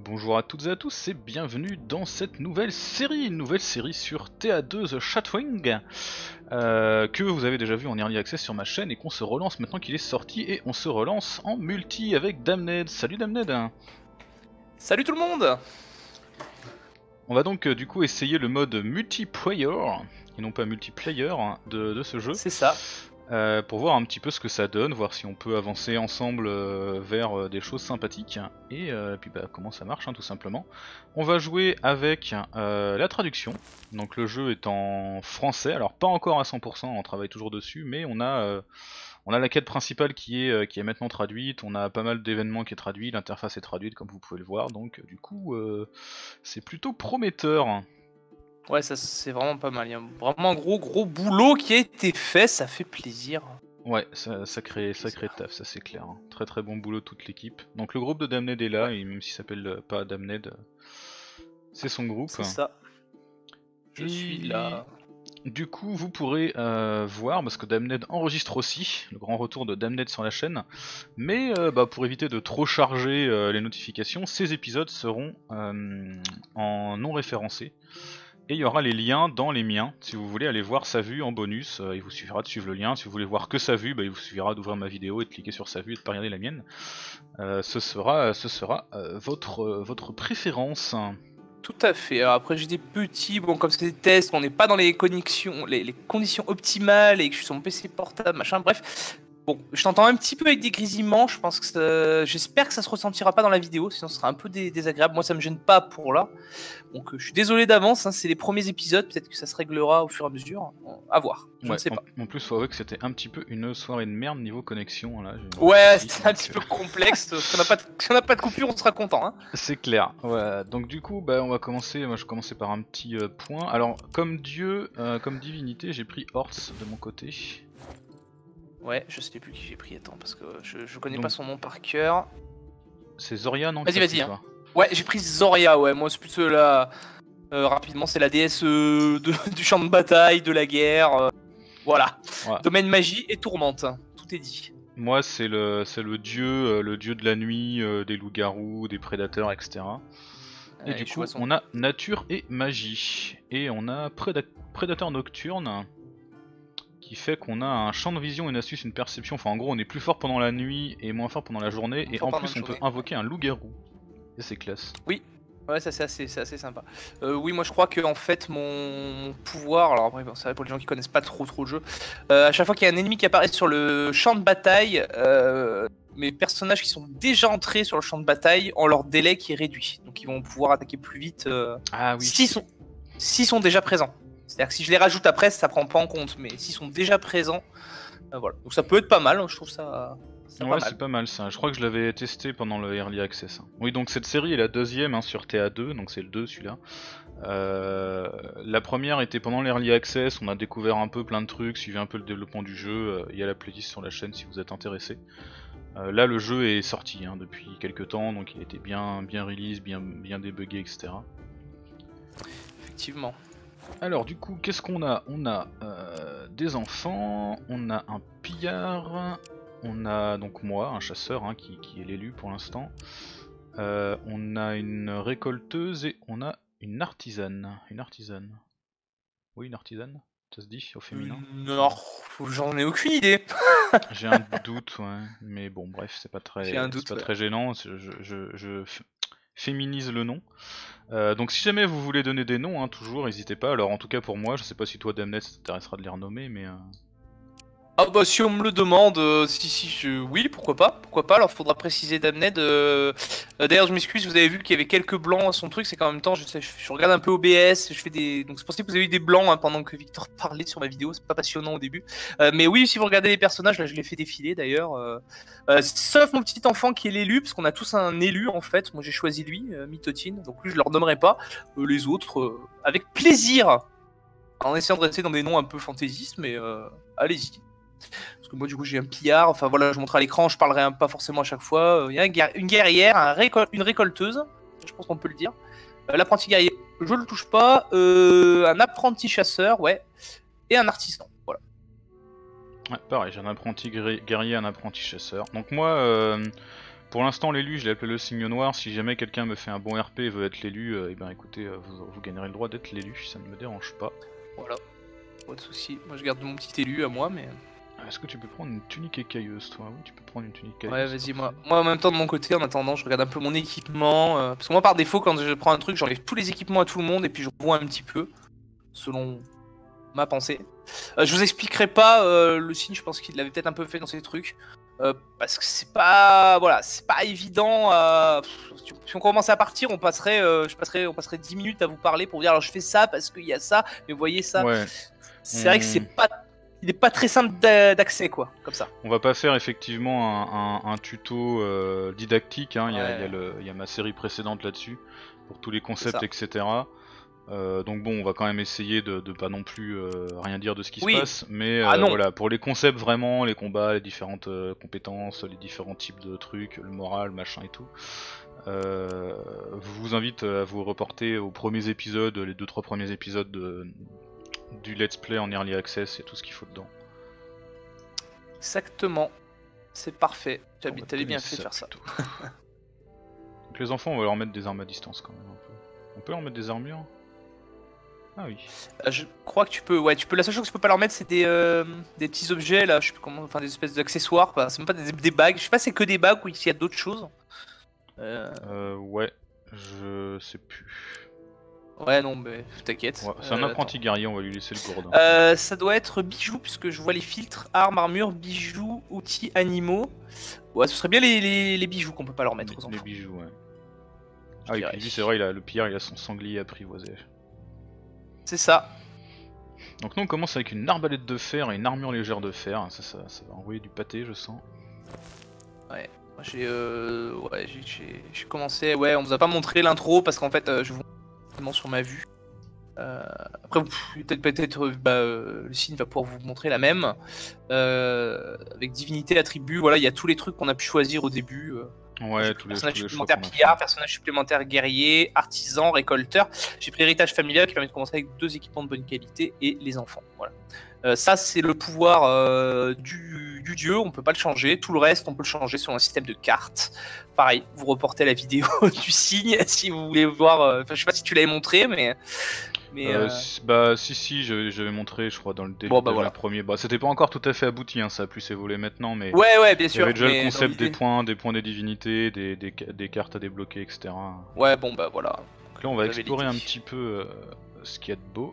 Bonjour à toutes et à tous et bienvenue dans cette une nouvelle série sur TA2 The Chatwing, que vous avez déjà vu en Early Access sur ma chaîne et qu'on se relance maintenant qu'il est sorti, et on se relance en multi avec Damned. Salut Damned. Salut tout le monde. On va donc du coup essayer le mode multiplayer, et non pas multiplayer, de ce jeu. C'est ça. Pour voir un petit peu ce que ça donne, voir si on peut avancer ensemble vers des choses sympathiques, et puis comment ça marche tout simplement. On va jouer avec la traduction, donc le jeu est en français, alors pas encore à 100%, on travaille toujours dessus, mais on a la quête principale qui est maintenant traduite, on a pas mal d'événements qui est traduit, l'interface est traduite comme vous pouvez le voir, donc du coup c'est plutôt prometteur. Ouais, ça c'est vraiment pas mal. Il y a vraiment un gros boulot qui a été fait, ça fait plaisir. Ouais, sacré taf, ça c'est clair. Très très bon boulot toute l'équipe. Donc le groupe de Damned est là, Ouais. et même s'il s'appelle pas Damned, c'est son groupe. C'est ça. Je suis là. Du coup, vous pourrez voir, parce que Damned enregistre aussi, le grand retour de Damned sur la chaîne, mais pour éviter de trop charger les notifications, ces épisodes seront en non référencé. Et il y aura les liens dans les miens, si vous voulez aller voir sa vue en bonus, il vous suffira de suivre le lien. Si vous voulez voir que sa vue, il vous suffira d'ouvrir ma vidéo et de cliquer sur sa vue et de pas regarder la mienne. Ce sera votre préférence. Tout à fait. Alors après j'ai des petits, bon comme c'est des tests, on n'est pas dans les connexions, les conditions optimales et que je suis sur mon PC portable, machin, bref. Bon, je t'entends un petit peu avec des grésillements, je pense que j'espère que ça se ressentira pas dans la vidéo, sinon ce sera un peu désagréable. Moi ça me gêne pas pour là. Donc je suis désolé d'avance, c'est les premiers épisodes, peut-être que ça se réglera au fur et à mesure. À voir, je ne sais pas. En plus, faut avouer que c'était un petit peu une soirée de merde niveau connexion là. Ouais, c'était un petit peu complexe. Si on n'a pas de coupure, on sera content. C'est clair. Ouais. Donc du coup, on va commencer. Moi, je vais commencer par un petit point. Alors, comme dieu, comme divinité, j'ai pris Horse de mon côté. Ouais, je sais plus qui j'ai pris, attends, parce que je connais pas son nom par cœur. C'est Zoria, non? Vas-y. Ouais, j'ai pris Zoria, ouais, moi c'est plutôt là. Rapidement, c'est la déesse du champ de bataille, de la guerre. Voilà. Ouais. Domaine magie et tourmente, tout est dit. Moi, c'est le dieu de la nuit, des loups-garous, des prédateurs, etc. Et du coup, on a nature et magie. Et on a prédateur nocturne, qui fait qu'on a un champ de vision, une astuce, une perception. Enfin, en gros, on est plus fort pendant la nuit et moins fort pendant la journée. Et en plus, on peut invoquer un loup-garou. Et c'est classe. Oui. Ouais, ça c'est assez sympa. Oui, moi je crois que en fait mon pouvoir, alors après c'est vrai pour les gens qui connaissent pas trop le jeu, à chaque fois qu'il y a un ennemi qui apparaît sur le champ de bataille, mes personnages qui sont déjà entrés sur le champ de bataille ont leur délai qui est réduit, donc ils vont pouvoir attaquer plus vite s'ils sont déjà présents. C'est-à-dire que si je les rajoute après, ça prend pas en compte, mais s'ils sont déjà présents, voilà. Donc ça peut être pas mal, je trouve ça. Ouais, c'est pas mal ça. Je crois que je l'avais testé pendant le Early Access. Oui, donc cette série est la deuxième sur TA2, donc c'est le 2 celui-là. La première était pendant l'Early Access, on a découvert un peu plein de trucs, suivi un peu le développement du jeu. Il y a la playlist sur la chaîne si vous êtes intéressé. Là, le jeu est sorti depuis quelques temps, donc il a été bien release, bien débugué, etc. Effectivement. Alors du coup, qu'est-ce qu'on a? On a des enfants, on a un pillard. On a donc moi, un chasseur qui est l'élu pour l'instant. On a une récolteuse et on a une artisane. Oui, une artisane, ça se dit au féminin? Non, j'en ai aucune idée. J'ai un doute, ouais. Mais bon, bref, c'est pas très gênant. Je féminise le nom. Donc si jamais vous voulez donner des noms, toujours, n'hésitez pas. Alors en tout cas pour moi, je sais pas si toi Damned ça t'intéressera de les renommer, mais... Ah bah si on me le demande, oui, pourquoi pas, alors faudra préciser Damned. D'ailleurs je m'excuse, vous avez vu qu'il y avait quelques blancs à son truc, c'est qu'en même temps je regarde un peu OBS, je fais des... Donc c'est pour ça que vous avez eu des blancs pendant que Victor parlait sur ma vidéo, c'est pas passionnant au début. Mais oui, si vous regardez les personnages, là je les fais défiler d'ailleurs. Sauf mon petit enfant qui est l'élu, parce qu'on a tous un élu en fait, moi j'ai choisi lui, Mitotine, donc lui je leur nommerai pas. Les autres, avec plaisir, en essayant de rester dans des noms un peu fantaisistes, mais allez-y. Parce que moi du coup j'ai un pillard, enfin voilà, je montre à l'écran, je parlerai pas forcément à chaque fois. Il y a une guerrière, une récolteuse, je pense qu'on peut le dire. L'apprenti guerrier, je le touche pas. Un apprenti chasseur, ouais. Et un artisan, voilà. Ouais, pareil, j'ai un apprenti guerrier, un apprenti chasseur. Donc moi, Pour l'instant, l'élu, je l'ai appelé le signe noir. Si jamais quelqu'un me fait un bon RP et veut être l'élu, et ben écoutez, vous gagnerez le droit d'être l'élu, ça ne me dérange pas. Voilà, pas de soucis. Moi je garde mon petit élu à moi, mais. Est-ce que tu peux prendre une tunique écailleuse, toi? Oui, tu peux prendre une tunique Ouais, écailleuse. vas-y, moi en même temps de mon côté, en attendant, je regarde un peu mon équipement. Parce que moi par défaut, quand je prends un truc, j'enlève tous les équipements à tout le monde et puis je revois un petit peu, selon ma pensée. Je vous expliquerai pas le signe, je pense qu'il l'avait peut-être un peu fait dans ces trucs. Parce que c'est pas, voilà, c'est pas évident. Si on commençait à partir, on passerait 10 minutes à vous parler pour vous dire alors je fais ça parce qu'il y a ça, mais vous voyez ça. Ouais. C'est vrai que il est pas très simple d'accès quoi, comme ça. On va pas faire effectivement un tuto didactique, hein. Ouais. Il y a ma série précédente là-dessus, pour tous les concepts, ça. etc. Donc bon, on va quand même essayer de pas non plus rien dire de ce qui Oui. se passe, mais Ah non. voilà, pour les concepts vraiment, les combats, les différentes compétences, les différents types de trucs, le moral, machin et tout, je vous invite à vous reporter aux premiers épisodes, les 2-3 premiers épisodes du let's play en early access et tout ce qu'il faut dedans. Exactement. C'est parfait. On va T'avais bien donner fait de faire ça. plutôt. Donc les enfants, on va leur mettre des armes à distance quand même un peu. On peut leur mettre des armures? Ah oui. Je crois que tu peux. Ouais, tu peux. La seule chose que tu peux pas leur mettre, c'est des petits objets là. Je sais plus comment. Enfin, des espèces d'accessoires. C'est même pas des bagues. Je sais pas, si c'est que des bagues ou s'il y a d'autres choses. Ouais, je sais plus. Ouais, non, mais t'inquiète. Ouais, c'est un apprenti guerrier, on va lui laisser le gourdin. Ça doit être bijoux, puisque je vois les filtres, armes, armures, bijoux, outils, animaux. Ouais, ce serait bien les bijoux qu'on peut pas leur mettre aux enfants. Les bijoux, ouais. Ah oui, puis lui, c'est vrai, le pillard, il a son sanglier apprivoisé. C'est ça. Donc nous, on commence avec une arbalète de fer et une armure légère de fer. Ça va envoyer du pâté, je sens. Ouais. J'ai commencé. Ouais, on vous a pas montré l'intro parce qu'en fait, je vous montre sur ma vue. Après, peut-être le signe va pouvoir vous montrer la même. Avec divinité, attribut, voilà, il y a tous les trucs qu'on a pu choisir au début. Ouais, tous les personnage choix supplémentaire qu'on a fait. pillard, personnage supplémentaire guerrier, artisan, récolteur. J'ai pris héritage familial qui permet de commencer avec 2 équipements de bonne qualité et les enfants. Voilà. Ça, c'est le pouvoir du dieu, on peut pas le changer. Tout le reste, on peut le changer sur un système de cartes. Pareil, vous reportez la vidéo du signe si vous voulez voir. Enfin, je sais pas si tu l'avais montré, mais. Bah si, j'avais montré, je crois, dans le début Bon, bah, de voilà. la première. Bah c'était pas encore tout à fait abouti, hein, ça a plus évolué maintenant, mais Ouais, bien il y sûr. avait déjà le mais concept dans l'idée- des points des divinités, des cartes à débloquer, etc. Ouais, bon, bah voilà. Donc là, on va Vous avez explorer un l'idée. petit peu ce qu'il y a de beau.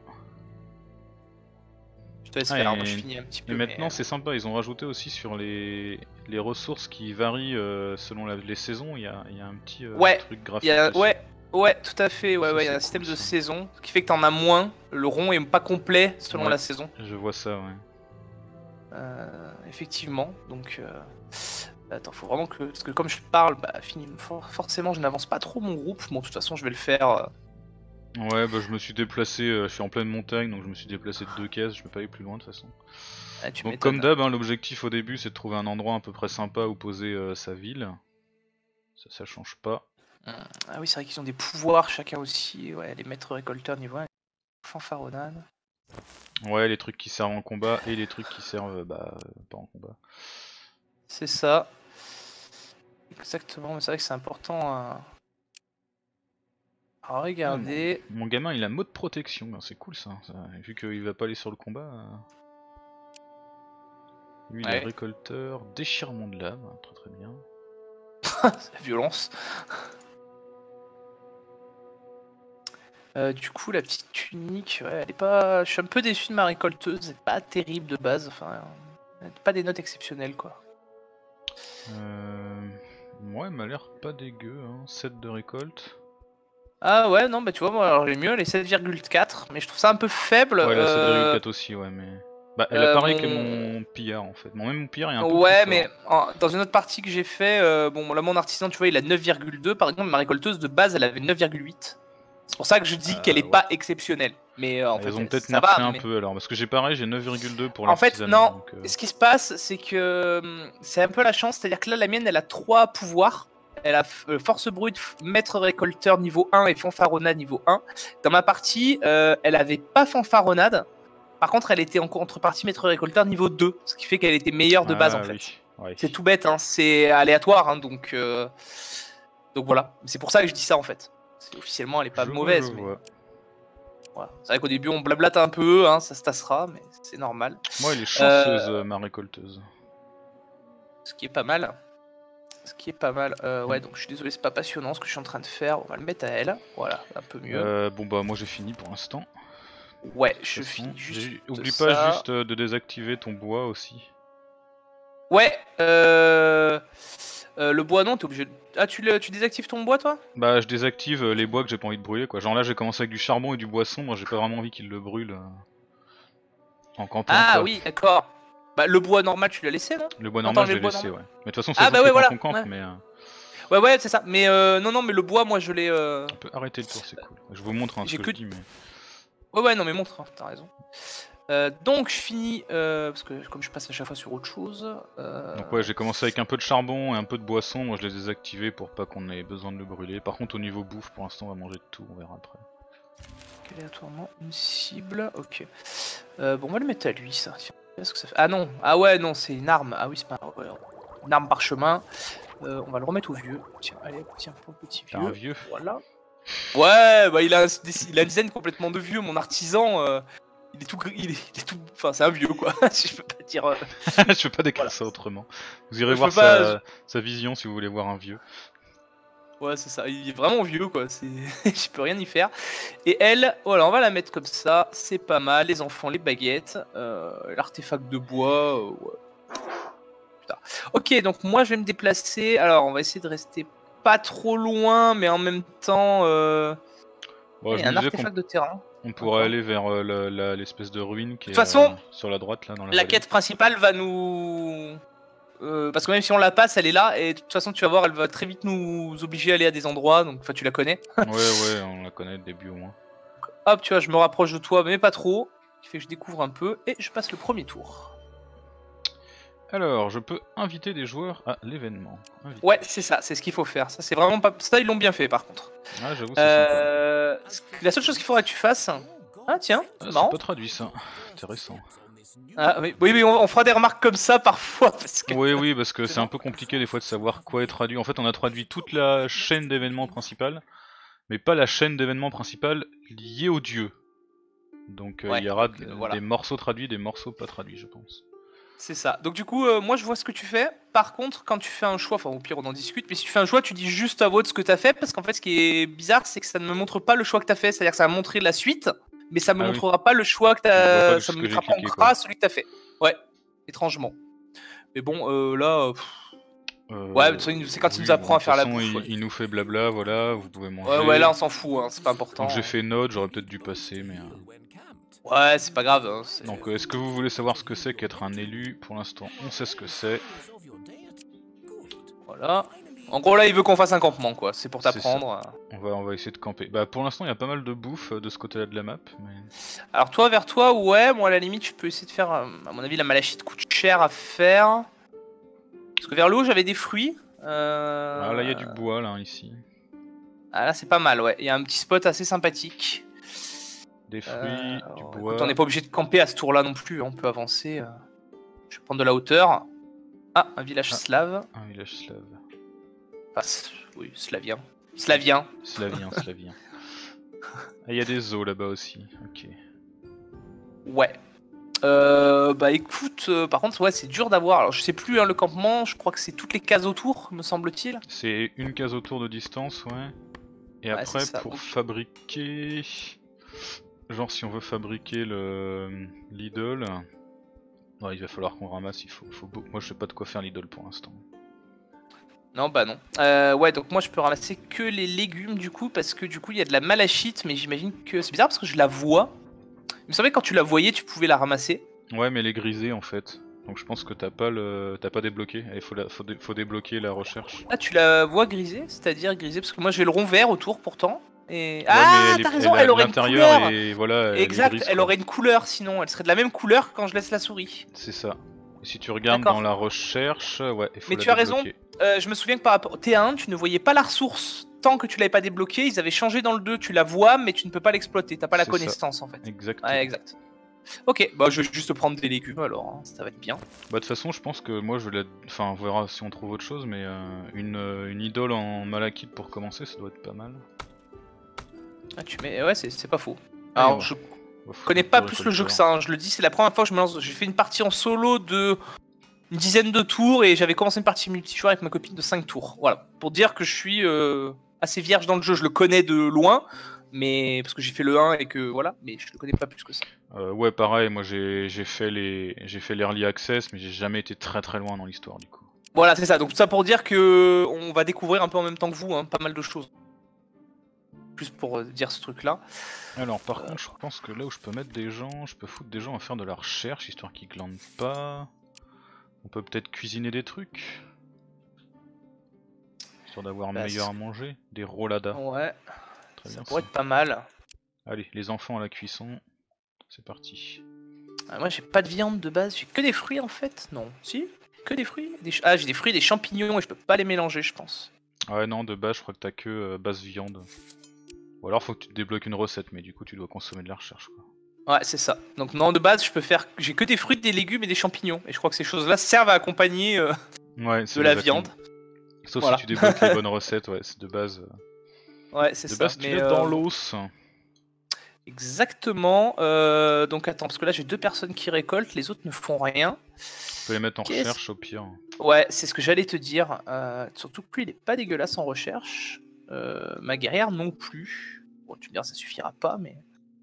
Je te laisse Ah, faire, et- moi je finis un petit peu. Et maintenant, mais, c'est sympa, ils ont rajouté aussi sur les ressources qui varient selon les saisons, il y a un petit Ouais, truc il graphique. y a... dessus. ouais, tout à fait. Ça, Il y a c'est un système cool, de ça. saison, ce qui fait que t'en as moins. Le rond est pas complet selon Ouais. la saison. Je vois ça, ouais. Effectivement. Donc, attends, faut vraiment que. Parce que comme je parle, bah, forcément, je n'avance pas trop mon groupe. Bon, de toute façon, je vais le faire. Ouais, bah je me suis déplacé, je suis en pleine montagne, donc je me suis déplacé de 2 cases, je peux pas aller plus loin de toute façon. Tu Donc m'étonnes. comme d'hab, hein, l'objectif au début c'est de trouver un endroit à peu près sympa où poser sa ville. Ça change pas. Ah oui, c'est vrai qu'ils ont des pouvoirs chacun aussi. Ouais, les maîtres récolteurs niveau 1, fanfaronnade. Ouais, les trucs qui servent en combat et les trucs qui servent pas en combat. C'est ça. Exactement, mais c'est vrai que c'est important à regarder. Mon gamin il a mode protection, ben, c'est cool ça. Vu qu'il va pas aller sur le combat. Lui il est Ouais. récolteur, déchirement de l'âme, très très bien. C'est la violence. Du coup, la petite tunique, ouais, elle est pas. Je suis un peu déçu de ma récolteuse, c'est pas terrible de base, enfin, pas des notes exceptionnelles quoi. Ouais, elle m'a l'air pas dégueu, hein. 7 de récolte. Ah ouais, non, bah tu vois, moi alors j'ai mieux, elle est 7,4, mais je trouve ça un peu faible. Ouais, elle a 7,4 aussi, ouais, mais. Bah, elle a pareil que mon- mon pillard en fait. Même mon pillard est un peu Ouais, plus mais dans une autre partie que j'ai fait, bon, là mon artisan, tu vois, il a 9,2 par exemple, ma récolteuse de base, elle avait 9,8. C'est pour ça que je dis qu'elle est ouais. pas exceptionnelle. Mais en fait, Ils ont peut-être ça nerfé va. un mais- peu alors, parce que j'ai pareil, j'ai 9,2 pour En fait, l'artisanat, non. donc, Ce qui se passe, c'est que c'est un peu la chance. C'est-à-dire que là, la mienne, elle a 3 pouvoirs. Elle a force brute, maître récolteur niveau 1 et fanfaronnade niveau 1. Dans ma partie, elle avait pas fanfaronnade. Par contre, elle était en contrepartie maître récolteur niveau 2. Ce qui fait qu'elle était meilleure de base en fait. Oui. Ouais. C'est tout bête, hein, c'est aléatoire, hein, donc voilà. C'est pour ça que je dis ça en fait. Officiellement, elle est pas Je mauvaise, vois, je mais vois. voilà. C'est vrai qu'au début, on blablate un peu, hein, ça se tassera, mais c'est normal. Moi, elle est chanceuse, ma récolteuse. Ce qui est pas mal. Ce qui est pas mal. Ouais, donc je suis désolé, c'est pas passionnant ce que je suis en train de faire. On va le mettre à elle. Voilà, un peu mieux. Bon bah moi j'ai fini pour l'instant. Ouais, De toute je façon, finis juste. Oublie ça. pas juste de désactiver ton bois aussi. Ouais, le bois, non, t'es obligé de... Ah, tu désactives ton bois, toi? Bah je désactive les bois que j'ai pas envie de brûler quoi. Genre là j'ai commencé avec du charbon et du boisson, moi j'ai pas vraiment envie qu'il le brûle en campant Ah quoi. oui, d'accord. Bah, le bois normal, tu l'as laissé, non? Le bois Quand normal t'enlèves je le l'ai bois laissé normal. ouais. Mais de toute façon Ah, ça bah se fait ouais, quand voilà. on campe Ouais, mais ouais, c'est ça. Mais non, mais le bois, moi, je l'ai... on peut arrêter le tour, c'est cool. Je vous montre ce J'ai que que- je dis mais... Ouais, non, mais montre, hein, t'as raison. Donc, je finis... parce que comme je passe à chaque fois sur autre chose... Donc ouais j'ai commencé avec un peu de charbon et un peu de boisson, moi je les ai désactivés pour pas qu'on ait besoin de le brûler. Par contre au niveau bouffe pour l'instant on va manger de tout, on verra après. Aléatoirement, une cible, ok. Bon, on va le mettre à lui, ça. Qu'est-ce que ça fait? Ah non, ah ouais, non, c'est une arme. Ah oui, c'est pas ouais, une arme parchemin. On va le remettre au vieux. Tiens, allez, tiens, pour le petit T'es vieux. un vieux. Voilà. Ouais, bah il a un design complètement de vieux, mon artisan. Il est tout gris, il est tout... Enfin, c'est un vieux, quoi, si je peux pas dire... Je peux pas décrire Voilà. ça autrement. Vous irez Je voir peux pas, sa vision si vous voulez voir un vieux. Ouais, c'est ça, il est vraiment vieux, quoi, c'est... je peux rien y faire. Et elle, voilà, on va la mettre comme ça, c'est pas mal. Les enfants, les baguettes, l'artefact de bois, ouais. Putain. Ok, donc moi, je vais me déplacer. Alors, on va essayer de rester pas trop loin, mais en même temps... Bon, il y je a me un disais artefact de terrain. on pourrait aller vers l'espèce de ruine qui est De toute façon, sur la droite là dans la La vallée. quête principale va nous... parce que même si on la passe, elle est là, et de toute façon, tu vas voir, elle va très vite nous obliger à aller à des endroits, donc enfin, tu la connais. Ouais, on la connaît le début au moins. Hop, tu vois, je me rapproche de toi, mais pas trop, ce qui fait que je découvre un peu, et je passe le premier tour. Alors, je peux inviter des joueurs à l'événement. Inviter. Ouais, c'est ça, c'est ce qu'il faut faire. Ça, c'est vraiment pas... Ça, ils l'ont bien fait, par contre. Ah, j'avoue, c'est sympa. La seule chose qu'il faudrait que tu fasses... Ah, tiens, c'est C'est marrant. pas traduit ça. Intéressant. Ah, oui, mais on fera des remarques comme ça parfois, parce que... Oui, parce que c'est un peu compliqué des fois de savoir quoi est traduit. En fait, on a traduit toute la chaîne d'événements principale, mais pas la chaîne d'événements principale liée au dieu. Donc Ouais, il y aura donc, voilà. des morceaux traduits, des morceaux pas traduits, je pense. C'est ça. Donc du coup, moi je vois ce que tu fais. Par contre, quand tu fais un choix, enfin au pire on en discute, mais si tu fais un choix, tu dis juste à voix de ce que tu as fait, parce qu'en fait ce qui est bizarre, c'est que ça ne me montre pas le choix que tu as fait, c'est-à-dire que ça va montrer la suite, mais ça me Ah oui. montrera pas le choix que tu On voit pas as... ce Ça me que j'ai mettra pas en cliqué, gras quoi. celui que tu as fait. Ouais, étrangement. Mais bon, là... Ouais, de toute façon, c'est quand il nous apprend à faire la bouffe. Ouais. Il nous fait blabla, voilà, vous pouvez manger. Ouais, là on s'en fout, hein, c'est pas important. Donc j'ai fait note, j'aurais peut-être dû passer, mais... Ouais, c'est pas grave. Hein, Donc est-ce que vous voulez savoir ce que c'est qu'être un élu? Pour l'instant, on sait ce que c'est. Voilà. En gros là, il veut qu'on fasse un campement, quoi. C'est pour C'est t'apprendre. On va essayer de camper. Bah pour l'instant, il y a pas mal de bouffe de ce côté-là de la map. Mais... Alors toi, vers toi, ouais, moi à la limite, je peux essayer de faire... à mon avis, la malachite coûte cher à faire. Parce que vers le haut, j'avais des fruits. Ah là, il y a du bois, là, ici. Ah là, c'est pas mal, ouais. Il y a un petit spot assez sympathique. Des fruits, du bois... Écoute, on n'est pas obligé de camper à ce tour-là non plus, on peut avancer. Je vais prendre de la hauteur. Ah, un village slave. Un village slave. Enfin, oui, slavien. Slavien. Slavien. Ah, il y a des eaux là-bas aussi, ok. Ouais. Bah écoute, par contre, ouais, c'est dur d'avoir. Alors, je sais plus, hein, le campement, je crois que c'est toutes les cases autour, me semble-t-il. C'est une case autour de distance, ouais. Et Ouais, après, c'est ça, pour donc. fabriquer... Genre, si on veut fabriquer l'idole... Ouais, il va falloir qu'on ramasse, Moi, je sais pas de quoi faire l'idole pour l'instant. Non, bah non. Ouais, donc moi je peux ramasser que les légumes du coup, parce que du coup il y a de la malachite, mais j'imagine que c'est bizarre parce que je la vois. Il me semblait que quand tu la voyais, tu pouvais la ramasser. Ouais, mais elle est grisée en fait. Donc je pense que t'as pas débloqué. Il faut débloquer la recherche. Ah, tu la vois grisée? C'est-à-dire grisée? Parce que moi j'ai le rond vert autour pourtant. Et... Ouais, ah, mais t'as raison, elle aurait une couleur. et voilà, elle est Exact, grise, elle quoi. aurait une couleur sinon, elle serait de la même couleur quand je laisse la souris. C'est ça. Et si tu regardes D'accord. dans la recherche, ouais, il faut Mais la tu as raison, débloquer. je me souviens que par rapport au T1, tu ne voyais pas la ressource tant que tu l'avais pas débloquée. Ils avaient changé dans le 2, tu la vois, mais tu ne peux pas l'exploiter, t'as pas la C'est ça. connaissance en fait. Exact. Ouais, exact. Ok, bah je vais juste prendre des légumes alors, hein, ça va être bien. Bah de toute façon je pense que moi je vais enfin on verra si on trouve autre chose, mais une idole en malachite pour commencer ça doit être pas mal. Ah tu mets, ouais c'est pas faux. Ah, Alors bon. je connais pas plus le jeu que ça, hein. Je le dis, c'est la première fois que je me lance. J'ai fait une partie en solo de une dizaine de tours et j'avais commencé une partie multijoueur avec ma copine de 5 tours. Voilà, pour dire que je suis assez vierge dans le jeu. Je le connais de loin, mais parce que j'ai fait le 1 et que voilà, mais je le connais pas plus que ça. Ouais pareil, moi j'ai fait l'early access mais j'ai jamais été très loin dans l'histoire du coup. Voilà, c'est ça. Donc tout ça pour dire que on va découvrir un peu en même temps que vous, hein, pas mal de choses. Plus pour dire ce truc là. Alors par contre je pense que là où je peux mettre des gens, je peux foutre des gens à faire de la recherche histoire qu'ils glandent pas. On peut peut-être cuisiner des trucs. Histoire d'avoir meilleur à manger. Des rolladas. Ouais. Très ça bien, pourrait être pas mal. Allez, les enfants à la cuisson. C'est parti. Moi j'ai pas de viande de base, j'ai que des fruits en fait. Non, si, que des fruits. Ah j'ai des fruits, des champignons et je peux pas les mélanger je pense. Ouais non, de base je crois que t'as que base viande. Ou alors faut que tu te débloques une recette, mais du coup tu dois consommer de la recherche quoi. Ouais c'est ça. Donc non de base je peux faire, j'ai que des fruits, des légumes et des champignons. Et je crois que ces choses là servent à accompagner de la viande. Sauf si tu débloques les bonnes recettes, ouais c'est de base. Ouais c'est ça. De base tu laisses dans l'os. Exactement. Donc attends, parce que là j'ai 2 personnes qui récoltent, les autres ne font rien. Tu peux les mettre en recherche au pire. Ouais, c'est ce que j'allais te dire. Surtout que lui il est pas dégueulasse en recherche. Ma guerrière non plus. Bon, tu me diras ça suffira pas, mais.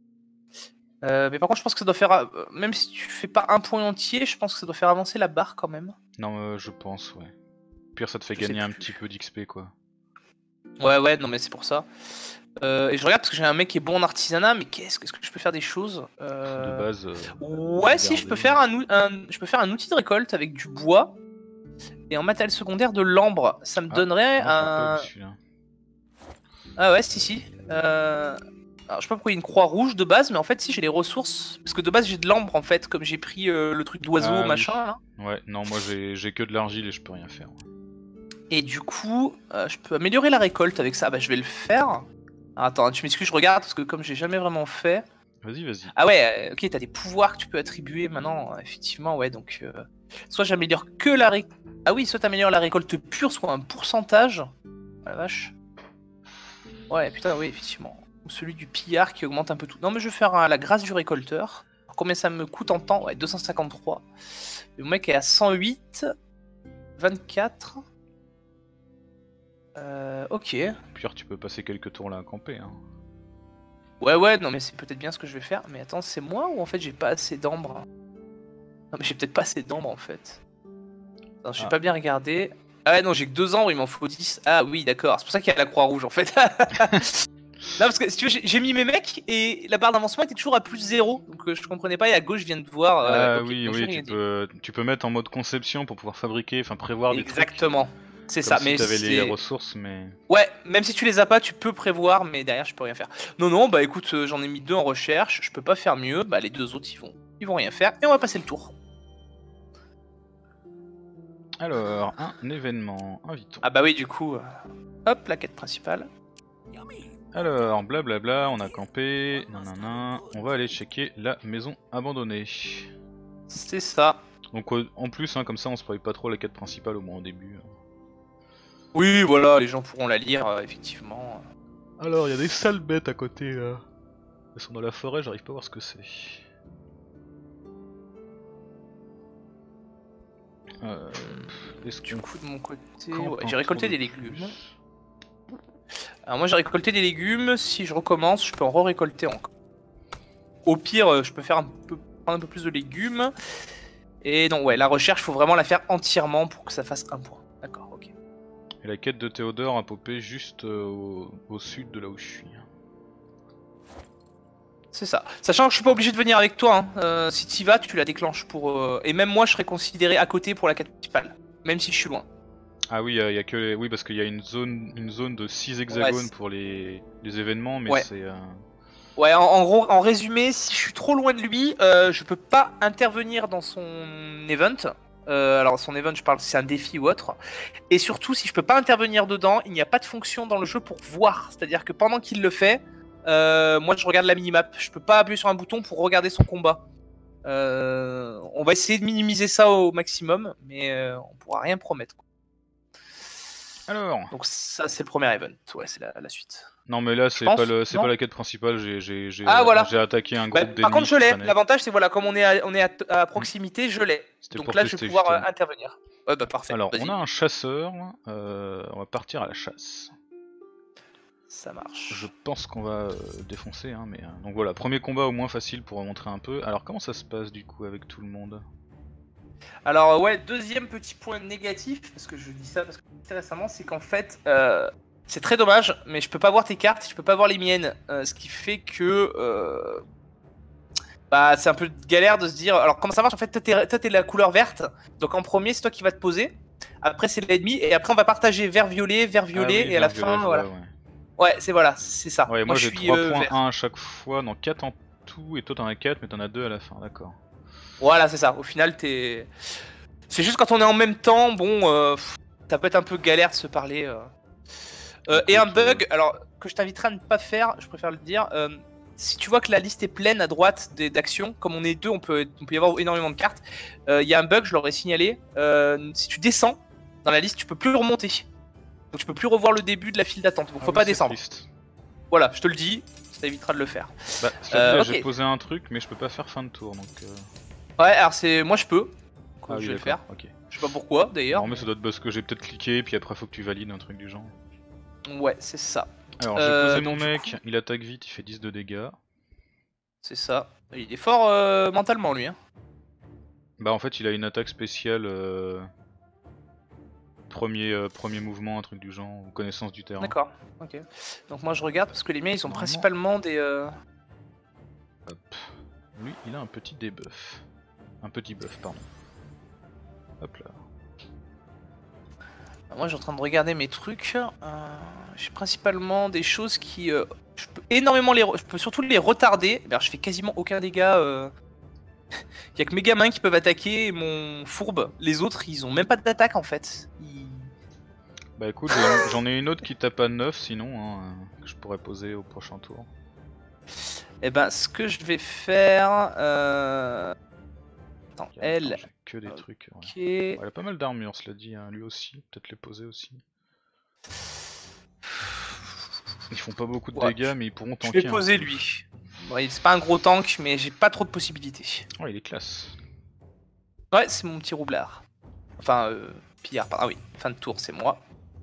Mais par contre, je pense que ça doit faire. Même si tu fais pas un point entier, je pense que ça doit faire avancer la barre quand même. Non, je pense, ouais. Au pire, ça te fait gagner un petit peu d'XP quoi. Ouais, non, mais c'est pour ça. Et je regarde parce que j'ai un mec qui est bon en artisanat, mais est-ce que je peux faire des choses De base. Ouais, si, je peux faire un outil de récolte avec du bois et en matériel secondaire de l'ambre. Ça me donnerait un. Ah ouais, si. Alors, je sais pas pourquoi il y a une croix rouge de base, mais en fait, si j'ai les ressources. Parce que de base, j'ai de l'ambre en fait, comme j'ai pris le truc d'oiseau machin là. Ouais, non, moi j'ai que de l'argile et je peux rien faire. Et du coup, je peux améliorer la récolte avec ça. Bah, je vais le faire. Alors, attends, tu m'excuses, je regarde parce que comme j'ai jamais vraiment fait. Vas-y. Ah ouais, ok, t'as des pouvoirs que tu peux attribuer maintenant, effectivement, ouais, donc. Soit j'améliore que la récolte. Ah oui, soit t'améliores la récolte pure, soit un pourcentage. Oh la vache. Ouais, putain, oui, effectivement. Ou celui du pillard qui augmente un peu tout. Non, mais je vais faire la grâce du récolteur. Alors, combien ça me coûte en temps? Ouais, 253. Le mec est à 108. 24. Ok. Pire, tu peux passer quelques tours là à camper. Hein. Ouais, non, mais c'est peut-être bien ce que je vais faire. Mais attends, c'est moi ou en fait j'ai pas assez d'ambre? Non, mais j'ai peut-être pas assez d'ambre en fait. Non, j'ai pas bien regardé. Ah ouais, non, j'ai que 2 ambres, il m'en faut 10. Ah oui, d'accord, c'est pour ça qu'il y a la croix rouge en fait. Non, parce que si tu veux, j'ai mis mes mecs et la barre d'avancement était toujours à plus 0. Donc je comprenais pas. Et à gauche, je viens de voir. Oui, tu peux mettre en mode conception pour pouvoir fabriquer, enfin prévoir des trucs. Exactement. C'est ça, si t'avais les ressources, mais. Ouais, même si tu les as pas, tu peux prévoir, mais derrière, je peux rien faire. Non, bah écoute, j'en ai mis 2 en recherche, je peux pas faire mieux. Bah les 2 autres, ils vont rien faire et on va passer le tour. Alors, un événement, invitons. Ah bah oui, du coup, hop, la quête principale. Alors, blablabla, on a campé, nanana, on va aller checker la maison abandonnée. C'est ça. Donc en plus, hein, comme ça on se spoil pas trop la quête principale au moins au début. Oui, voilà, les gens pourront la lire, effectivement. Alors, il y a des sales bêtes à côté là. Elles sont dans la forêt, j'arrive pas à voir ce que c'est. Du coup, de mon côté, j'ai récolté des légumes. Alors moi j'ai récolté des légumes, si je recommence, je peux en re-récolter encore. Au pire, je peux faire prendre un peu plus de légumes. Et donc ouais, la recherche, faut vraiment la faire entièrement pour que ça fasse un point. D'accord, ok. Et la quête de Théodore a popé juste au sud de là où je suis. C'est ça. Sachant que je suis pas obligé de venir avec toi. Hein. Si t'y vas, tu la déclenches pour... Et même moi, je serais considéré à côté pour la quête principale. Même si je suis loin. Ah oui, y a que oui, parce qu'il y a une zone de 6 hexagones pour les événements, mais c'est... Ouais, en gros, en résumé, si je suis trop loin de lui, je peux pas intervenir dans son event. Alors son event, je parle si c'est un défi ou autre. Et surtout, si je peux pas intervenir dedans, il n'y a pas de fonction dans le jeu pour voir. C'est-à-dire que pendant qu'il le fait, moi je regarde la minimap. Je peux pas appuyer sur un bouton pour regarder son combat. On va essayer de minimiser ça au maximum, mais on pourra rien promettre, quoi. Alors. Donc ça c'est le premier event, ouais c'est la suite. Non mais là c'est pense, pas non la quête principale, j'ai voilà. attaqué un groupe d'ennemis. Par contre je qui l'ai, traînaient. l'avantage c'est voilà, comme on est à proximité, je l'ai. C'était Donc pour là je vais tester, pouvoir justement. intervenir. Ouais bah parfait. Alors Vas-y. on a un chasseur, on va partir à la chasse. Ça marche. Je pense qu'on va défoncer, hein, mais... Donc voilà, premier combat au moins facile pour montrer un peu. Alors comment ça se passe du coup avec tout le monde? Alors ouais, deuxième petit point négatif, parce que je dis ça parce que récemment, c'est qu'en fait, c'est très dommage, mais je peux pas voir tes cartes, je peux pas voir les miennes, ce qui fait que bah c'est un peu galère de se dire. Alors comment ça marche en fait? Toi t'es la couleur verte, donc en premier c'est toi qui vas te poser, après c'est l'ennemi, et après on va partager vert violet, Ah oui, et à la fin voilà. Ouais, c'est ça. Ouais, moi j'ai je suis 3 points, vert. 1 à chaque fois, non 4 en tout, et toi t'en as 4 mais t'en as 2 à la fin, d'accord. Voilà, c'est ça. Au final, t'es. C'est juste quand on est en même temps, bon, ça peut être un peu galère de se parler. Et un bug, alors que je t'inviterai à ne pas faire, je préfère le dire. Si tu vois que la liste est pleine à droite d'actions, comme on est deux, on peut y avoir énormément de cartes. Il y a un bug, je l'aurais signalé. Si tu descends dans la liste, tu peux plus remonter. Donc tu peux plus revoir le début de la file d'attente. Donc faut pas descendre. Triste. Voilà, je te le dis, ça t'évitera de le faire. Bah, okay. J'ai posé un truc, mais je peux pas faire fin de tour, donc. Ouais, alors c'est, moi je peux. Ah, je vais le faire. Okay. Je sais pas pourquoi d'ailleurs. Non mais ça doit être parce que j'ai peut-être cliqué, puis après faut que tu valides un truc du genre. Ouais, c'est ça. Alors j'ai posé mon mec, il attaque vite, il fait 10 de dégâts. C'est ça. Il est fort mentalement lui. Hein. Bah en fait il a une attaque spéciale, premier mouvement, un truc du genre, ou connaissance du terrain. D'accord, ok. Donc moi je regarde parce que les miens ils ont principalement des... Hop. Lui il a un petit debuff. Un petit buff, pardon. Hop là. Moi je suis en train de regarder mes trucs. J'ai principalement des choses qui... je peux énormément je peux surtout les retarder. Alors, je fais quasiment aucun dégât. Il y a que mes gamins qui peuvent attaquer et mon fourbe. Les autres ils ont même pas d'attaque en fait. Bah écoute, j'en ai une autre qui tape à 9 sinon, hein, que je pourrais poser au prochain tour. Et ben ce que je vais faire... Attends, okay, elle... que des trucs. Ouais. Okay. Ouais, elle a pas mal d'armure, cela dit, hein, lui aussi, peut-être les poser aussi. Ils font pas beaucoup de dégâts, mais ils pourront tanker. Je vais poser lui. Ouais, c'est pas un gros tank, mais j'ai pas trop de possibilités. Ouais, il est classe. Ouais, c'est mon petit roublard. Enfin, pillard, ah oui, fin de tour, c'est moi.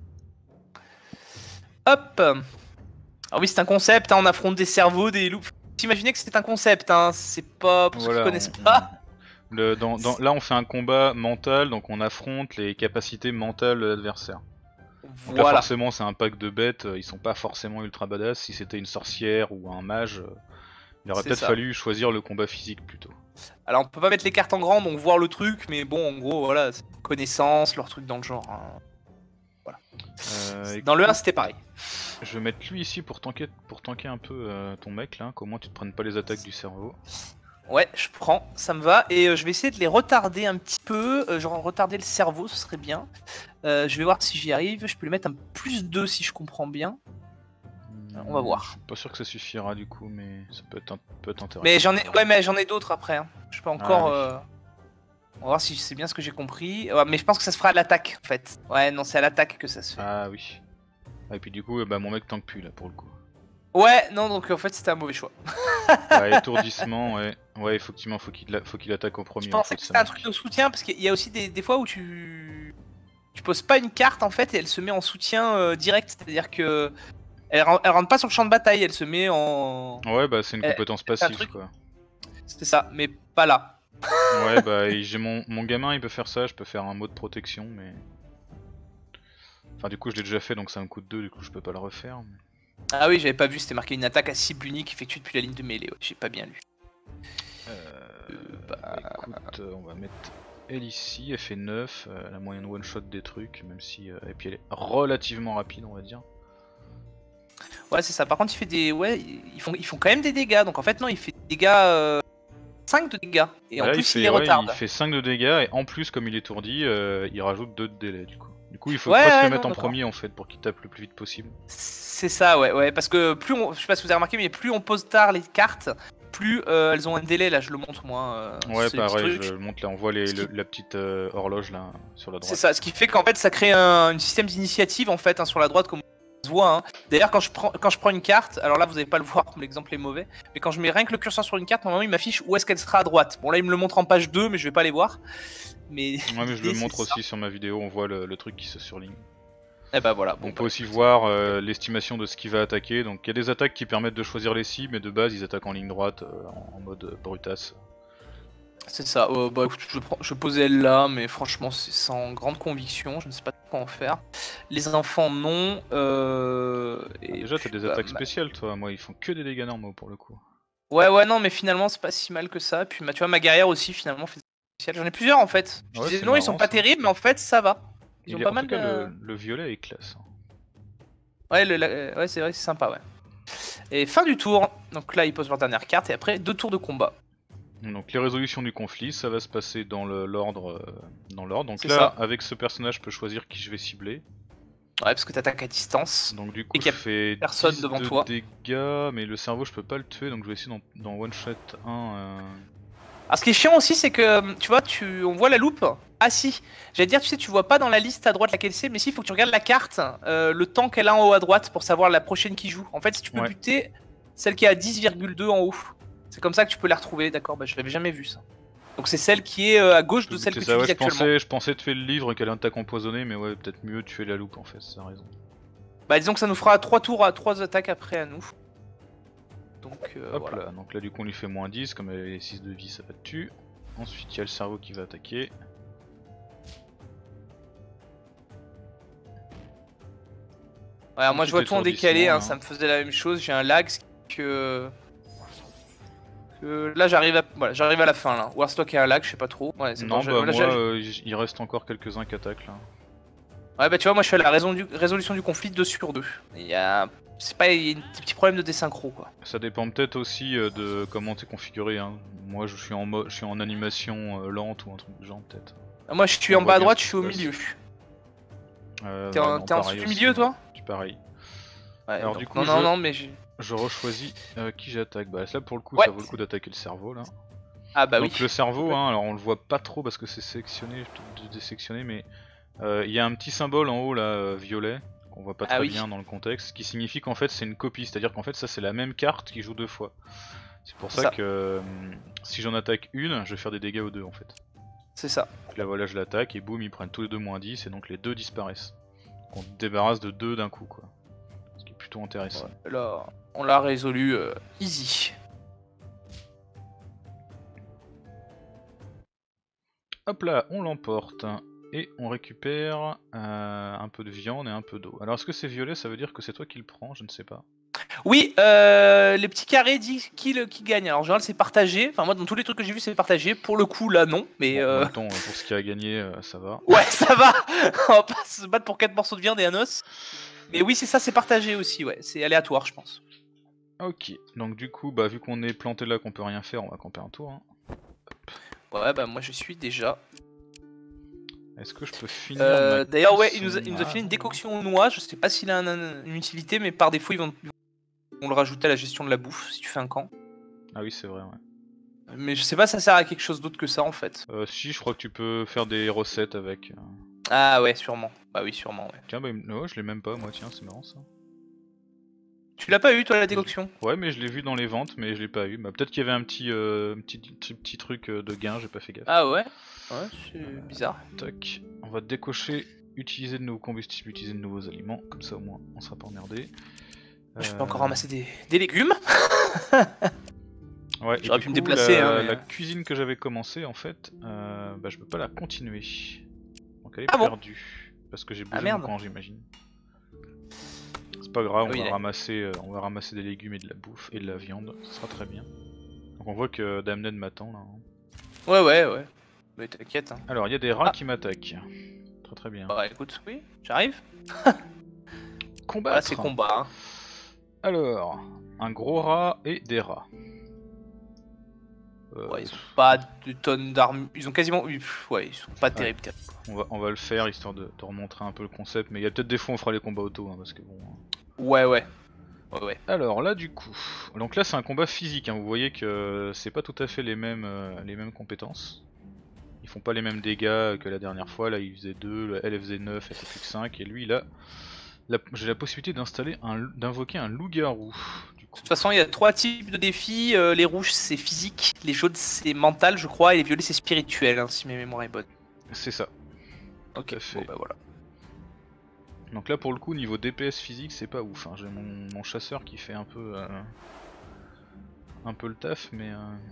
Hop. Ah oui, c'est un concept, hein, on affronte des cerveaux, des loups. T'imaginez que c'est un concept, hein, c'est pas pour ceux qui connaissent pas. Là on fait un combat mental, donc on affronte les capacités mentales de l'adversaire. Voilà. Là forcément c'est un pack de bêtes, ils sont pas forcément ultra badass. Si c'était une sorcière ou un mage, il aurait peut-être fallu choisir le combat physique plutôt. Alors on peut pas mettre les cartes en grand, donc voir le truc, mais bon en gros voilà, connaissance, leur truc dans le genre. Hein. Voilà. Dans le 1 c'était pareil. Je vais mettre lui ici pour tanker un peu ton mec là, qu'au moins tu te prennes pas les attaques du cerveau. Ouais, je prends, ça me va, et je vais essayer de les retarder un petit peu, genre retarder le cerveau, ce serait bien. Je vais voir si j'y arrive, je peux lui mettre un plus 2 si je comprends bien. On va voir. Je suis pas sûr que ça suffira du coup, mais ça peut être intéressant. Mais j'en ai d'autres après, hein. Je peux encore... On va voir si c'est bien ce que j'ai compris. Ouais, mais je pense que ça se fera à l'attaque en fait. Ouais, non, c'est à l'attaque que ça se fait. Ah oui. Ah, et puis du coup, bah, mon mec tank plus là pour le coup. Ouais, non, donc en fait c'était un mauvais choix. Ouais, étourdissement, ouais. Ouais, effectivement, faut qu'il attaque au premier. Je pensais que c'était un truc de soutien parce qu'il y a aussi des fois où tu poses pas une carte en fait et elle se met en soutien direct. C'est-à-dire que elle rentre pas sur le champ de bataille, elle se met en... Ouais, bah c'est une compétence passive quoi. C'est ça, mais pas là. Ouais, bah j'ai mon gamin, il peut faire ça, je peux faire un mot de protection, mais... Enfin du coup je l'ai déjà fait donc ça me coûte 2, du coup je peux pas le refaire. Mais... Ah oui, j'avais pas vu, c'était marqué une attaque à cible unique effectuée depuis la ligne de mêlée, ouais, j'ai pas bien lu. Écoute, on va mettre elle ici, elle fait 9, elle a moyen de one shot des trucs, même si... et puis elle est relativement rapide on va dire. Ouais c'est ça, par contre il fait des... Ouais, ils font quand même des dégâts, donc en fait non, il fait des dégâts... 5 de dégâts, et en plus il les retarde. Il fait 5 de dégâts, et en plus comme il est tourdi, il rajoute 2 de délai du coup. Du coup il faut presque le mettre en premier en fait, pour qu'il tape le plus vite possible. C'est ça, ouais, parce que plus on... Je sais pas si vous avez remarqué, mais plus on pose tard les cartes, plus elles ont un délai, là je le montre moi. Ouais, c'est le petit pareil, truc. je le montre là, on voit la petite horloge là sur la C'est droite. ça, ce qui fait qu'en fait ça crée un système d'initiative en fait sur la droite comme on se voit. Hein. D'ailleurs quand je prends une carte, alors là vous n'allez pas le voir, l'exemple est mauvais, mais quand je mets rien que le curseur sur une carte, normalement il m'affiche où est-ce qu'elle sera à droite. Bon là il me le montre en page 2 mais je vais pas les voir. Mais, Ouais, mais je le montre aussi sur ma vidéo, on voit le truc qui se surligne. Et bah voilà. On peut aussi voir l'estimation de ce qui va attaquer. Donc il y a des attaques qui permettent de choisir les cibles, mais de base ils attaquent en ligne droite en mode brutasse. C'est ça. Bah écoute, je posais elle là, mais franchement c'est sans grande conviction. Je ne sais pas quoi en faire. Les enfants non. Déjà t'as des attaques spéciales toi, moi ils font que des dégâts normaux pour le coup. Ouais non mais finalement c'est pas si mal que ça. Puis tu vois ma guerrière aussi finalement fait des spéciales. J'en ai plusieurs en fait. Je disais non ils sont pas terribles mais en fait ça va. Ils ont pas mal de... le violet est classe. Ouais, ouais c'est vrai, c'est sympa, ouais. Et fin du tour, donc là ils posent leur dernière carte et après 2 tours de combat. Donc les résolutions du conflit, ça va se passer dans l'ordre. Donc là, ça. avec ce personnage, je peux choisir qui je vais cibler. Ouais, parce que t'attaques à distance. Donc du coup, et je fais personne 10 devant de toi. dégâts, mais le cerveau, je peux pas le tuer, donc je vais essayer dans one shot 1. Alors ce qui est chiant aussi, c'est que tu vois, on voit la loupe. Ah si, j'allais dire, tu sais, tu vois pas dans la liste à droite laquelle c'est, mais si, il faut que tu regardes la carte, le temps qu'elle a en haut à droite pour savoir la prochaine qui joue. En fait, si tu peux buter celle qui est à 10,2 en haut, c'est comme ça que tu peux la retrouver, d'accord, bah je l'avais jamais vu ça. Donc c'est celle qui est à gauche de celle que tu vises actuellement. Je pensais tuer le livre qu'elle a une attaque empoisonnée, mais ouais, peut-être mieux tuer la loupe en fait, ça a raison. Bah disons que ça nous fera 3 tours à 3 attaques après à nous. Donc hop voilà. là, donc là du coup on lui fait moins 10, comme elle a 6 de vie ça va te tuer. Ensuite il y a le cerveau qui va attaquer. Ouais, moi je vois tout en décalé, hein, ça me faisait la même chose, j'ai un lag que là j'arrive à la fin là. Warstock a un lag, je sais pas trop. Ouais, non bon, bah moi il reste encore quelques-uns qui attaquent là. Ouais bah tu vois moi je fais la résolution du conflit 2 sur 2. Il y a un petit problème de désynchro quoi. Ça dépend peut-être aussi de comment t'es configuré hein. Moi je suis en animation lente ou un truc du genre peut-être. Moi je suis en bas à droite, je suis au milieu. T'es en dessous du milieu toi? Tu pareil. Ouais, alors donc, du coup non mais je rechoisis qui j'attaque. Bah là pour le coup ça vaut le coup d'attaquer le cerveau là. Ah bah donc, le cerveau hein, alors on le voit pas trop parce que c'est sélectionné, je vais peut-être désectionner mais il y a un petit symbole en haut là violet qu'on voit pas très bien dans le contexte qui signifie qu'en fait c'est une copie, c'est-à-dire qu'en fait ça c'est la même carte qui joue 2 fois. C'est pour ça que si j'en attaque une, je vais faire des dégâts aux deux en fait. C'est ça. Donc là voilà je l'attaque et boum ils prennent tous les deux moins 10 et donc les deux disparaissent. Donc, on débarrasse de 2 d'un coup quoi. Ce qui est plutôt intéressant. Ouais, là on l'a résolu easy. Hop là on l'emporte. Et on récupère un peu de viande et un peu d'eau. Alors est-ce que c'est violet, ça veut dire que c'est toi qui le prends? Je ne sais pas. Oui, les petits carrés disent qui gagne. Alors en général c'est partagé, enfin moi dans tous les trucs que j'ai vu c'est partagé, pour le coup là non, mais... Bon, en même temps, pour ce qui a gagné, ça va. Ouais ça va. On va pas se battre pour 4 morceaux de viande et un os. Mais oui c'est ça, c'est partagé aussi, ouais, c'est aléatoire je pense. Ok, donc du coup, bah vu qu'on est planté là qu'on peut rien faire, on va camper un tour. Hein. Ouais bah moi je suis déjà... Est-ce que je peux finir d'ailleurs ouais, il nous a filé une décoction aux noix, je sais pas s'il a une utilité, mais par défaut ils vont le rajouter à la gestion de la bouffe si tu fais un camp. Ah oui c'est vrai ouais. Mais je sais pas ça sert à quelque chose d'autre que ça en fait. Si je crois que tu peux faire des recettes avec. Ah ouais sûrement, bah oui sûrement ouais. Tiens bah non, je l'ai même pas moi, tiens c'est marrant ça. Tu l'as pas eu toi la décoction? Ouais mais je l'ai vu dans les ventes mais je l'ai pas eu. Bah peut-être qu'il y avait un petit truc de gain, j'ai pas fait gaffe. Ah ouais. Ouais, c'est bizarre. Tac, on va décocher, utiliser de nouveaux combustibles, utiliser de nouveaux aliments, comme ça au moins on sera pas emmerdé. Je peux encore ramasser des légumes. Ouais, j'aurais pu me déplacer. La cuisine que j'avais commencé en fait, bah je peux pas la continuer. Donc elle est perdue. Parce que j'ai besoin de camp j'imagine. C'est pas grave, on va ramasser des légumes et de la bouffe et de la viande, ça sera très bien. Donc on voit que Damned m'attend là. Ouais. Mais t'inquiète. Hein. Alors il y a des rats qui m'attaquent. Très bien. Bah écoute, oui, j'arrive. Combat. Voilà, c'est combat. Hein. Alors, un gros rat et des rats. Ouais, ils ont pas de tonnes d'armes. Ils ont quasiment. Ouais, ils sont pas terribles. On va le faire histoire de remontrer un peu le concept, mais il y a peut-être des fois on fera les combats auto hein, parce que bon. Ouais. Ouais. Alors là du coup, donc là c'est un combat physique, hein. Vous voyez que c'est pas tout à fait les mêmes compétences. Ils font pas les mêmes dégâts que la dernière fois, là il faisait 2, elle faisait 9, elle fait plus que 5, et lui là, j'ai la possibilité d'invoquer un loup-garou. De toute façon, il y a 3 types de défis. Les rouges, c'est physique. Les jaunes, c'est mental, je crois. Et les violets, c'est spirituel, hein, si mes mémoires est bonne. C'est ça. Ok, bon bah voilà. Donc là pour le coup niveau DPS physique c'est pas ouf, hein. J'ai mon chasseur qui fait un peu le taf mais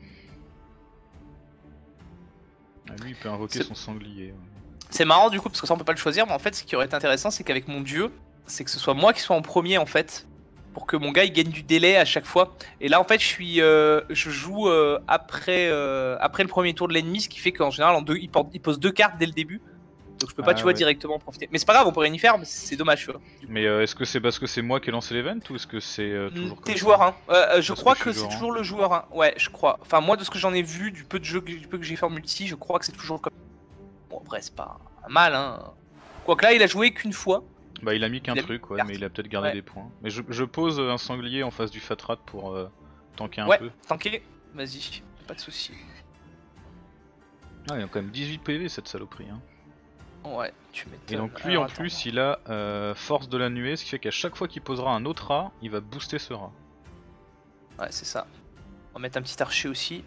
lui il peut invoquer son sanglier. C'est marrant du coup parce que ça on peut pas le choisir, mais en fait ce qui aurait été intéressant c'est qu'avec mon dieu, c'est que ce soit moi qui sois en premier en fait, pour que mon gars il gagne du délai à chaque fois. Et là en fait je joue après le premier tour de l'ennemi, ce qui fait qu'en général il pose 2 cartes dès le début. Donc je peux pas, tu vois, directement en profiter. Mais c'est pas grave, on peut rien y faire, mais c'est dommage, tu vois. Mais est-ce que c'est parce que c'est moi qui ai lancé l'event ou est-ce que c'est toujours comme T'es ça joueur 1. Je crois que c'est joueur toujours le joueur 1. Ouais, je crois. Enfin, moi, de ce que j'en ai vu, du peu que j'ai fait en multi, je crois que c'est toujours comme. Bon, après, c'est pas mal, hein. Quoique là, il a joué qu'une fois. Bah, il a mis qu'un truc, ouais, mais il a peut-être gardé des points. Mais je pose un sanglier en face du Fatrat pour tanker un peu. Ouais, tanker, vas-y, pas de soucis. Ah, il y a quand même 18 PV cette saloperie, hein. Ouais, tu m'étonnes. Et donc lui en plus il a force de la nuée, ce qui fait qu'à chaque fois qu'il posera un autre rat, il va booster ce rat. Ouais c'est ça. On va mettre un petit archer aussi.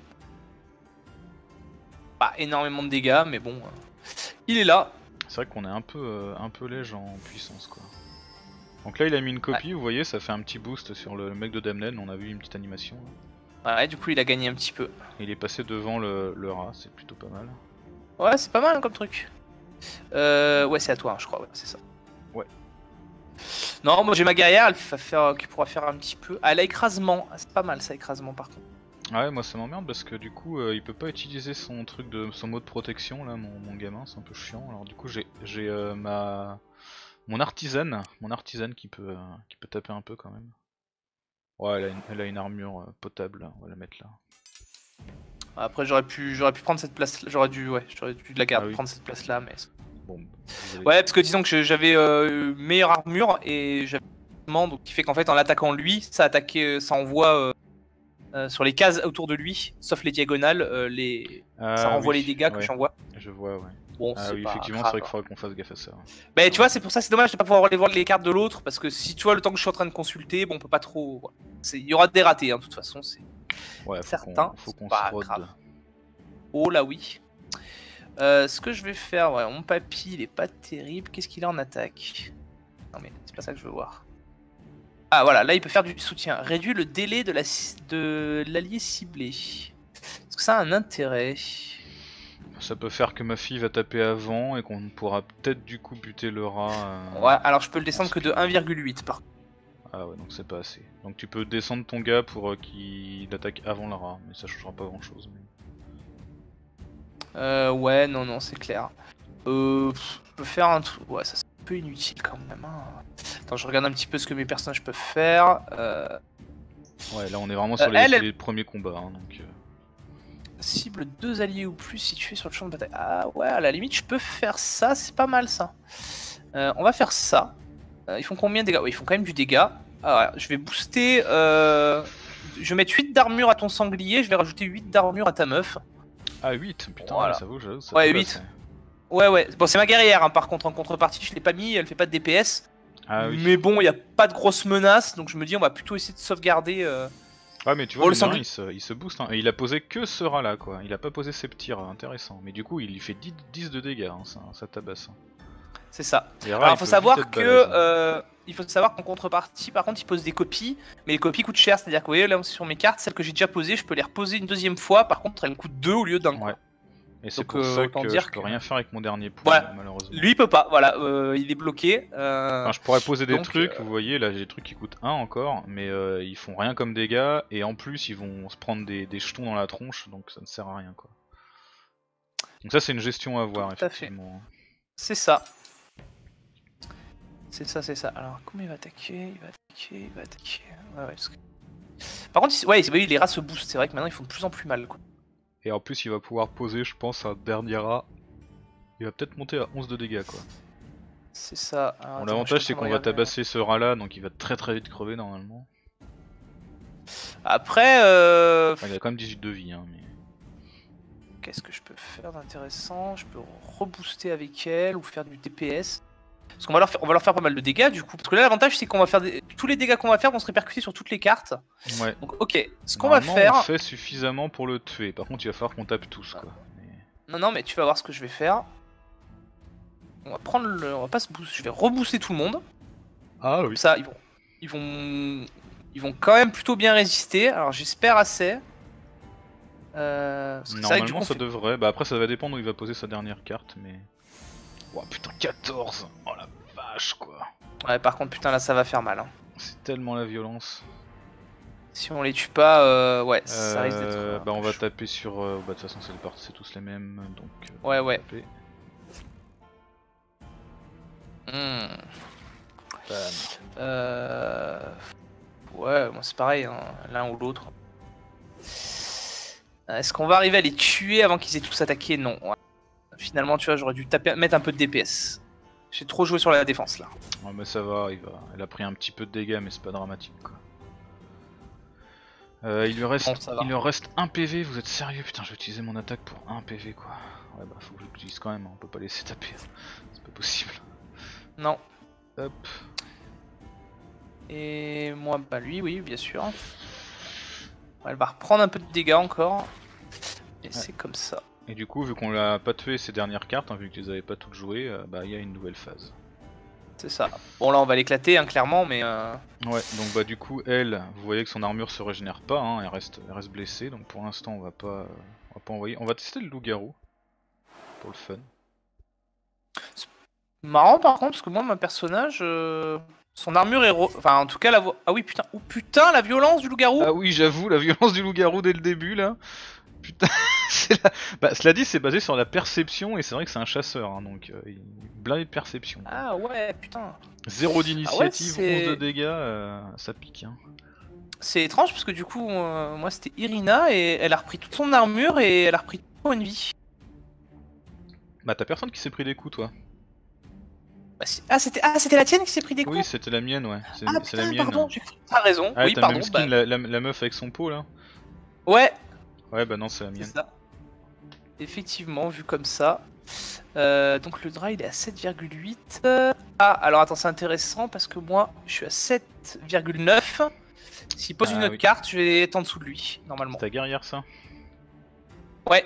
Pas énormément de dégâts mais bon, il est là. C'est vrai qu'on est un peu léger en puissance quoi. Donc là il a mis une copie, vous voyez ça fait un petit boost sur le mec de Damned, on a vu une petite animation là. Ouais du coup il a gagné un petit peu. Et il est passé devant le rat, c'est plutôt pas mal. Ouais c'est pas mal hein, comme truc. Ouais, c'est à toi, hein, je crois, ouais, c'est ça. Ouais. Non, moi j'ai ma guerrière, qui pourra faire un petit peu. Ah, elle a écrasement, c'est pas mal ça, écrasement par contre. Ouais, moi ça m'emmerde parce que du coup il peut pas utiliser son truc son mot de protection là, mon gamin, c'est un peu chiant. Alors du coup j'ai mon artisane qui peut taper un peu quand même. Ouais, elle a une armure potable, là. On va la mettre là. Après j'aurais pu prendre cette place, j'aurais dû de la garder, prendre cette place là, mais. Bon, ouais, parce que disons que j'avais meilleure armure et j'avais donc qui fait qu'en fait en l'attaquant lui, ça envoie sur les cases autour de lui, sauf les diagonales, ça renvoie les dégâts que j'envoie. Je vois, ouais. Bon, oui, effectivement, c'est vrai qu'il faudrait qu'on fasse gaffe à ça. Bah, tu vois, c'est pour ça, c'est dommage de pas pouvoir aller voir les cartes de l'autre, parce que si tu vois le temps que je suis en train de consulter, bon, on peut pas trop. Il y aura des ratés, hein, de toute façon, c'est certain. Faut qu'on se rôde. Oh là, oui. Ce que je vais faire, ouais, mon papy, il est pas terrible. Qu'est-ce qu'il a en attaque? Non, mais c'est pas ça que je veux voir. Ah, voilà, là, il peut faire du soutien. Réduit le délai de l'allié ciblé. Est-ce que ça a un intérêt? Ça peut faire que ma fille va taper avant et qu'on pourra peut-être du coup buter le rat. Ouais, alors je peux le descendre que de 1,8 par contre. Ah ouais, donc c'est pas assez. Donc tu peux descendre ton gars pour qu'il attaque avant le rat, mais ça changera pas grand chose. Ouais, non, c'est clair. Je peux faire un truc. Ouais, ça c'est un peu inutile quand même. Hein. Attends, je regarde un petit peu ce que mes personnages peuvent faire. Ouais, là on est vraiment sur les premiers combats. Hein, donc, cible 2 alliés ou plus situés sur le champ de bataille. Ah ouais, à la limite, je peux faire ça, c'est pas mal ça. On va faire ça. Ils font combien de dégâts? Ouais, ils font quand même du dégât. Ah ouais, je vais booster. Je vais mettre 8 d'armure à ton sanglier, je vais rajouter 8 d'armure à ta meuf. Ah, 8, putain, voilà. Ça vaut, j'avoue. Ouais, 8. Ouais. Bon, c'est ma guerrière, hein, par contre, en contrepartie, je l'ai pas mis, elle fait pas de DPS. Ah, oui. Mais bon, il n'y a pas de grosses menaces, donc je me dis, on va plutôt essayer de sauvegarder. Ouais, mais tu vois, le il se booste, hein, et il a posé que ce rat là, quoi. Il a pas posé ses petits rats, intéressant. Mais du coup, il fait 10 de dégâts, hein, ça tabasse. Hein. C'est ça. Rats, alors, il faut savoir qu'en contrepartie, par contre, il pose des copies, mais les copies coûtent cher. C'est-à-dire que vous voyez, là, sur mes cartes, celles que j'ai déjà posées, je peux les reposer une deuxième fois. Par contre, elles me coûtent 2 au lieu d'un. Ouais. Et c'est pour ça que je peux rien faire avec mon dernier point, malheureusement. Lui, il peut pas, voilà, il est bloqué. Enfin, je pourrais poser des trucs, vous voyez, là j'ai des trucs qui coûtent 1 encore, mais ils font rien comme dégâts, et en plus ils vont se prendre des jetons dans la tronche, donc ça ne sert à rien, quoi. Donc ça c'est une gestion à avoir, effectivement. C'est ça. C'est ça. Alors, comment il va attaquer? Il va attaquer. Ouais, parce que... Par contre, oui, les rats se boostent, c'est vrai que maintenant ils font de plus en plus mal, quoi. Et en plus il va pouvoir poser, je pense, un dernier rat. Il va peut-être monter à 11 de dégâts, quoi. C'est ça. Bon, l'avantage c'est qu'on va tabasser ce rat là, donc il va très vite crever normalement. Après, Enfin, il a quand même 18 de vie, hein, mais... qu'est-ce que je peux faire d'intéressant? Je peux rebooster avec elle ou faire du DPS. Parce qu'on va on va leur faire pas mal de dégâts du coup. Parce que là l'avantage c'est qu'on va faire tous les dégâts qu'on va faire vont se répercuter sur toutes les cartes. Ouais. Donc ok, ce qu'on va faire... on fait suffisamment pour le tuer. Par contre il va falloir qu'on tape tous quoi. Mais... Non mais tu vas voir ce que je vais faire. On va prendre le... On va pas se booster. Je vais rebooster tout le monde. Ah oui. Comme ça ils vont quand même plutôt bien résister. Alors j'espère assez. Normalement ça devrait. Bah après ça va dépendre où il va poser sa dernière carte mais... Oh putain 14. Oh la vache quoi. Ouais par contre putain là ça va faire mal. Hein. C'est tellement la violence. Si on les tue pas, ouais ça risque d'être... bah on va taper sur... bah de toute façon c'est tous les mêmes donc... ouais. Taper. Ouais, moi c'est pareil, hein, l'un ou l'autre. Est-ce qu'on va arriver à les tuer avant qu'ils aient tous attaqué? Non. Ouais. Finalement, tu vois, j'aurais dû mettre un peu de DPS. J'ai trop joué sur la défense là. Ouais, mais ça va, elle a pris un petit peu de dégâts, mais c'est pas dramatique quoi. Il lui reste 1 PV, vous êtes sérieux? Putain, je vais utiliser mon attaque pour 1 PV quoi. Ouais, bah faut que je l'utilise quand même, hein. On peut pas laisser taper. C'est pas possible. Non. Hop. Et moi, bah lui, oui, bien sûr. Elle va reprendre un peu de dégâts encore. Et c'est comme ça. Et du coup, vu qu'on l'a pas tué ces dernières cartes, hein, vu que tu les avais pas toutes jouées, bah il y a une nouvelle phase. C'est ça. Bon là on va l'éclater hein, clairement mais... Ouais, donc bah du coup elle, vous voyez que son armure se régénère pas, hein, elle reste blessée, donc pour l'instant on va pas envoyer. On va tester le loup-garou, pour le fun. Marrant par contre parce que moi mon personnage... Son armure est... Enfin en tout cas la... Ah oui putain, oh putain la violence du loup-garou. Ah oui j'avoue, la violence du loup-garou dès le début là. Putain, bah, cela dit c'est basé sur la perception et c'est vrai que c'est un chasseur, hein, donc il est blindé de perception. Ah ouais putain. 0 d'initiative, Ah ouais, 11 de dégâts, ça pique. Hein. C'est étrange parce que du coup moi c'était Irina et elle a repris toute son armure et elle a repris toute une vie. Bah t'as personne qui s'est pris des coups toi. Bah, ah c'était la tienne qui s'est pris des coups. Oui c'était la mienne ouais, c'est la mienne. Pardon, t'as raison, Ah, oui t'as pardon. même skin la meuf avec son pot là. Ouais. Ouais bah non c'est la mienne. Ça. Effectivement vu comme ça. Donc le dry il est à 7,8. Ah alors attends c'est intéressant parce que moi je suis à 7,9. S'il pose une autre carte je vais être en dessous de lui normalement. Ta guerrière ça? Ouais.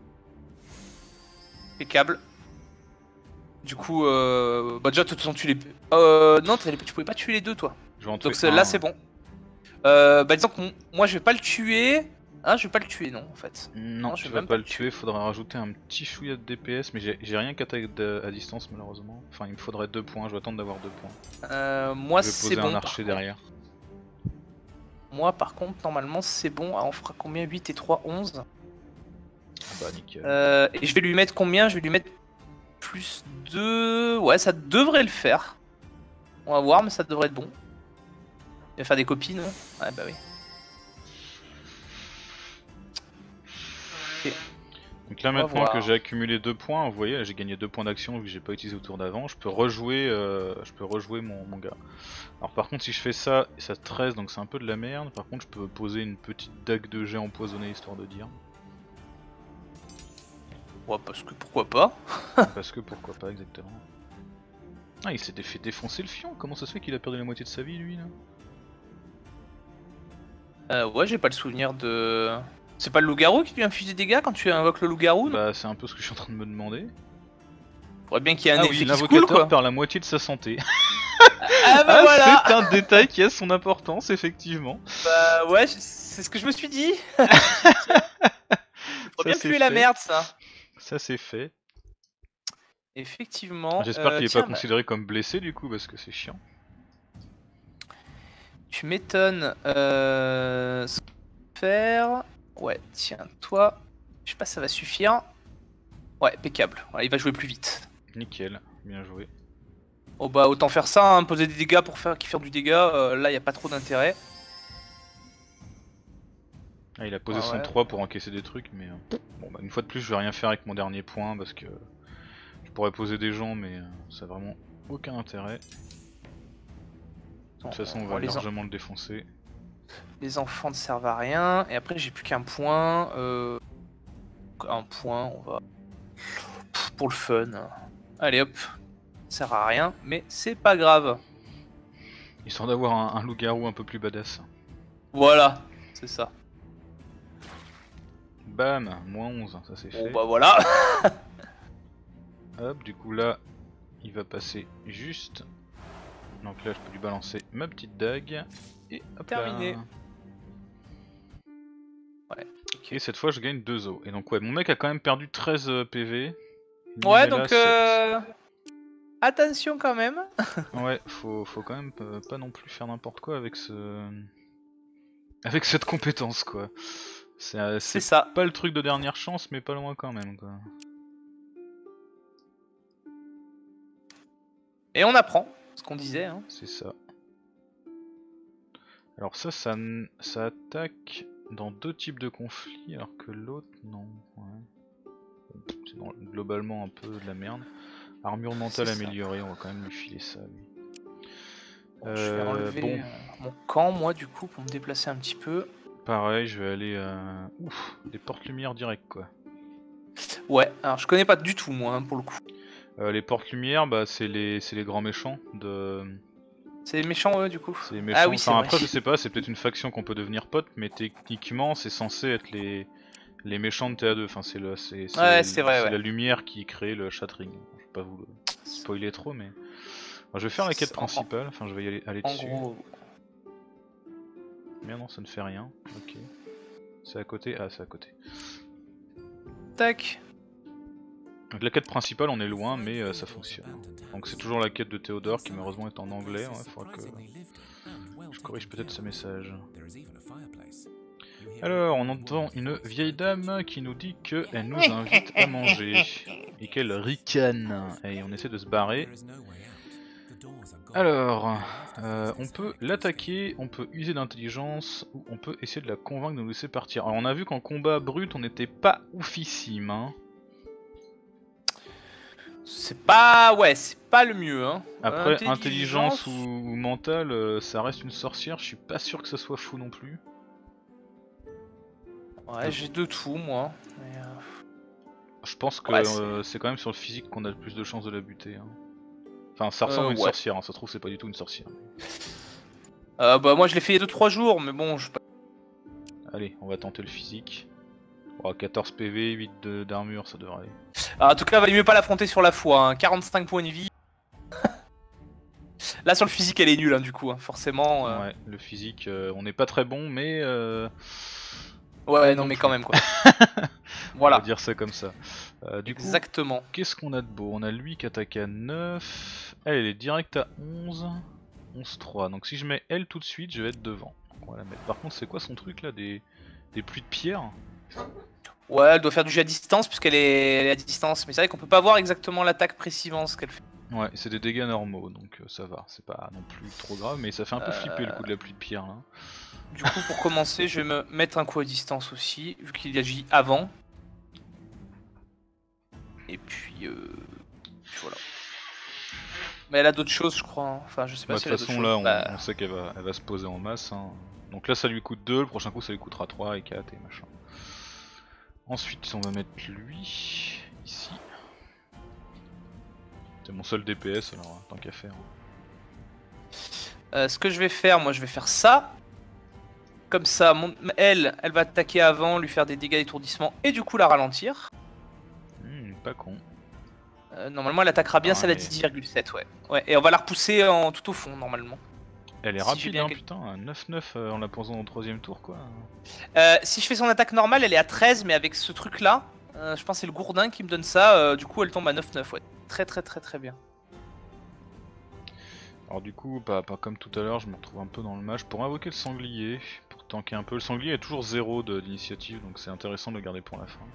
Impeccable. Du coup bah déjà de toute façon tu les... non tu pouvais pas tuer les deux toi. Donc là c'est bon. Bah disons que moi je vais pas le tuer. Ah, je vais pas le tuer, non, en fait. Non, je vais pas le tuer, faudra rajouter un petit chouïa de DPS, mais j'ai rien qu'attaque à distance, malheureusement. Enfin, il me faudrait 2 points, je vais attendre d'avoir 2 points. Moi, c'est bon. Je vais poser un archer derrière. Moi, par contre, normalement, c'est bon. Ah, on fera combien? 8 et 3, 11. Ah bah, nickel. Et je vais lui mettre combien? Je vais lui mettre plus 2... Ouais, ça devrait le faire. On va voir, mais ça devrait être bon. Il va faire des copies, non? Ouais, bah oui. Donc là maintenant que j'ai accumulé 2 points, vous voyez, j'ai gagné 2 points d'action vu que j'ai pas utilisé au tour d'avant, je peux rejouer mon gars. Alors par contre si je fais ça, ça 13 donc c'est un peu de la merde, par contre je peux poser une petite dague de jet empoisonnée histoire de dire. Ouais parce que pourquoi pas. Parce que pourquoi pas exactement. Ah il s'est fait défoncer le fion, comment ça se fait qu'il a perdu la moitié de sa vie lui là? Ouais j'ai pas le souvenir de... C'est pas le loup-garou qui lui inflige des dégâts quand tu invoques le loup-garou? Bah c'est un peu ce que je suis en train de me demander. Faudrait bien qu'il y ait un effet qui se coule, quoi. L'invocateur perd la moitié de sa santé. Ah bah voilà. C'est un détail qui a son importance effectivement. Bah ouais, c'est ce que je me suis dit. Faut bien tuer la merde ça. Ça c'est fait. Effectivement. J'espère qu'il est pas considéré comme blessé du coup parce que c'est chiant. Tu m'étonnes. Faire... Ouais, tiens, toi, je sais pas si ça va suffire. Ouais, impeccable. Voilà, il va jouer plus vite. Nickel, bien joué. Oh bah autant faire ça, hein, poser des dégâts pour faire du dégât, là y a pas trop d'intérêt. Ah, il a posé son 3 pour encaisser des trucs, mais bon bah une fois de plus je vais rien faire avec mon dernier point parce que je pourrais poser des gens mais ça a vraiment aucun intérêt. De toute façon on va largement le défoncer. Les enfants ne servent à rien. Et après, j'ai plus qu'un point. Un point, on va... Pour le fun. Allez hop. Ça sert à rien, mais c'est pas grave. Histoire d'avoir un loup-garou un peu plus badass. Voilà, c'est ça. Bam, moins 11, ça c'est fait. Bon bah voilà. Hop, du coup là, il va passer juste. Donc là, je peux lui balancer ma petite dague. Et hop Terminé. là. Ouais. Okay. Et cette fois, je gagne 2 os. Et donc ouais, mon mec a quand même perdu 13 PV. Ouais, Nimela, donc 7. attention quand même. Ouais, faut quand même pas non plus faire n'importe quoi avec avec cette compétence quoi. C'est ça. pas le truc de dernière chance, mais pas loin quand même quoi. Et on apprend ce qu'on disait. Hein. C'est ça. Alors ça attaque dans 2 types de conflits, alors que l'autre non. Ouais. C'est globalement un peu de la merde. Armure mentale améliorée, on va quand même lui filer ça. Lui. Bon, je vais enlever mon camp moi du coup pour me déplacer un petit peu. Pareil, je vais aller... Ouf, des portes-lumière direct quoi. Ouais, alors je connais pas du tout moi hein, pour le coup. Les portes-lumière, bah, c'est les grands méchants de... C'est les méchants eux du coup. C'est les méchants, Ah oui, enfin c'est après vrai. je sais pas, c'est peut-être une faction qu'on peut devenir pote, mais techniquement c'est censé être les méchants de TA2, enfin c'est vrai, la lumière qui crée le Shattering. Je vais pas vous le spoiler trop, mais... Alors, je vais faire la quête principale, enfin je vais y aller dessus. Gros... Merde non, ça ne fait rien, ok. C'est à côté, ah c'est à côté. Tac. Donc la quête principale on est loin mais ça fonctionne. Donc c'est toujours la quête de Théodore qui malheureusement est en anglais, ouais, faudra que je corrige peut-être ce message. Alors on entend une vieille dame qui nous dit qu'elle nous invite à manger et qu'elle ricane et on essaie de se barrer. Alors, on peut l'attaquer, on peut user d'intelligence, ou on peut essayer de la convaincre de nous laisser partir. Alors on a vu qu'en combat brut on n'était pas oufissime hein. C'est pas... Ouais, c'est pas le mieux hein. Après, intelligence ou mental, ça reste une sorcière, je suis pas sûr que ça soit fou non plus. Ouais, j'ai de tout moi. Mais Je pense que ouais, c'est quand même sur le physique qu'on a le plus de chances de la buter. Hein. Enfin, ça ressemble à une sorcière, hein. Ça se trouve c'est pas du tout une sorcière. Bah moi je l'ai fait il y a 2-3 jours, mais bon, je... Allez, on va tenter le physique. Oh, 14 PV, 8 d'armure, ça devrait aller. En tout cas, valait mieux pas l'affronter sur la foi, hein. 45 points de vie. Là sur le physique elle est nulle hein, du coup, hein. Forcément. Ouais, le physique, on n'est pas très bon, mais... Ouais, non mais quand même quoi. Voilà. On va dire ça comme ça. Du exactement. Qu'est-ce qu'on a de beau? On a lui qui attaque à 9. Elle est direct à 11. 11-3. Donc si je mets elle tout de suite, je vais être devant. Donc on va la mettre. Par contre, c'est quoi son truc là? Des pluies de pierre? Ouais, elle doit faire du jet à distance puisqu'elle est à distance. Mais c'est vrai qu'on peut pas voir exactement l'attaque précisément ce qu'elle fait. Ouais, c'est des dégâts normaux, donc ça va. C'est pas non plus trop grave, mais ça fait un peu flipper le coup de la pluie de pierre là. Du coup, pour commencer, je vais me mettre un coup à distance aussi, vu qu'il agit avant. Et puis voilà. Mais elle a d'autres choses, je crois. Hein. Enfin, je sais pas Bah, si elle a d'autres choses. De toute façon, là, on sait qu'elle va se poser en masse. Hein. Donc là, ça lui coûte 2, le prochain coup, ça lui coûtera 3 et 4 et machin. Ensuite, on va mettre lui ici. C'est mon seul DPS, alors tant qu'à faire. Ce que je vais faire, moi, je vais faire ça. Comme ça, elle va attaquer avant, lui faire des dégâts d'étourdissement et du coup la ralentir. Pas con. Normalement, elle attaquera bien celle à 10,7, ouais. Ouais. Et on va la repousser tout au fond, normalement. Elle est rapide, hein, putain, 9-9 en la posant au 3ème tour, quoi. Si je fais son attaque normale, elle est à 13, mais avec ce truc-là, je pense que c'est le gourdin qui me donne ça, du coup elle tombe à 9-9, ouais. Très bien. Alors du coup, pas comme tout à l'heure, je me retrouve un peu dans le match. Pour invoquer le sanglier, pour tanker un peu, le sanglier est toujours 0 d'initiative, donc c'est intéressant de le garder pour la fin.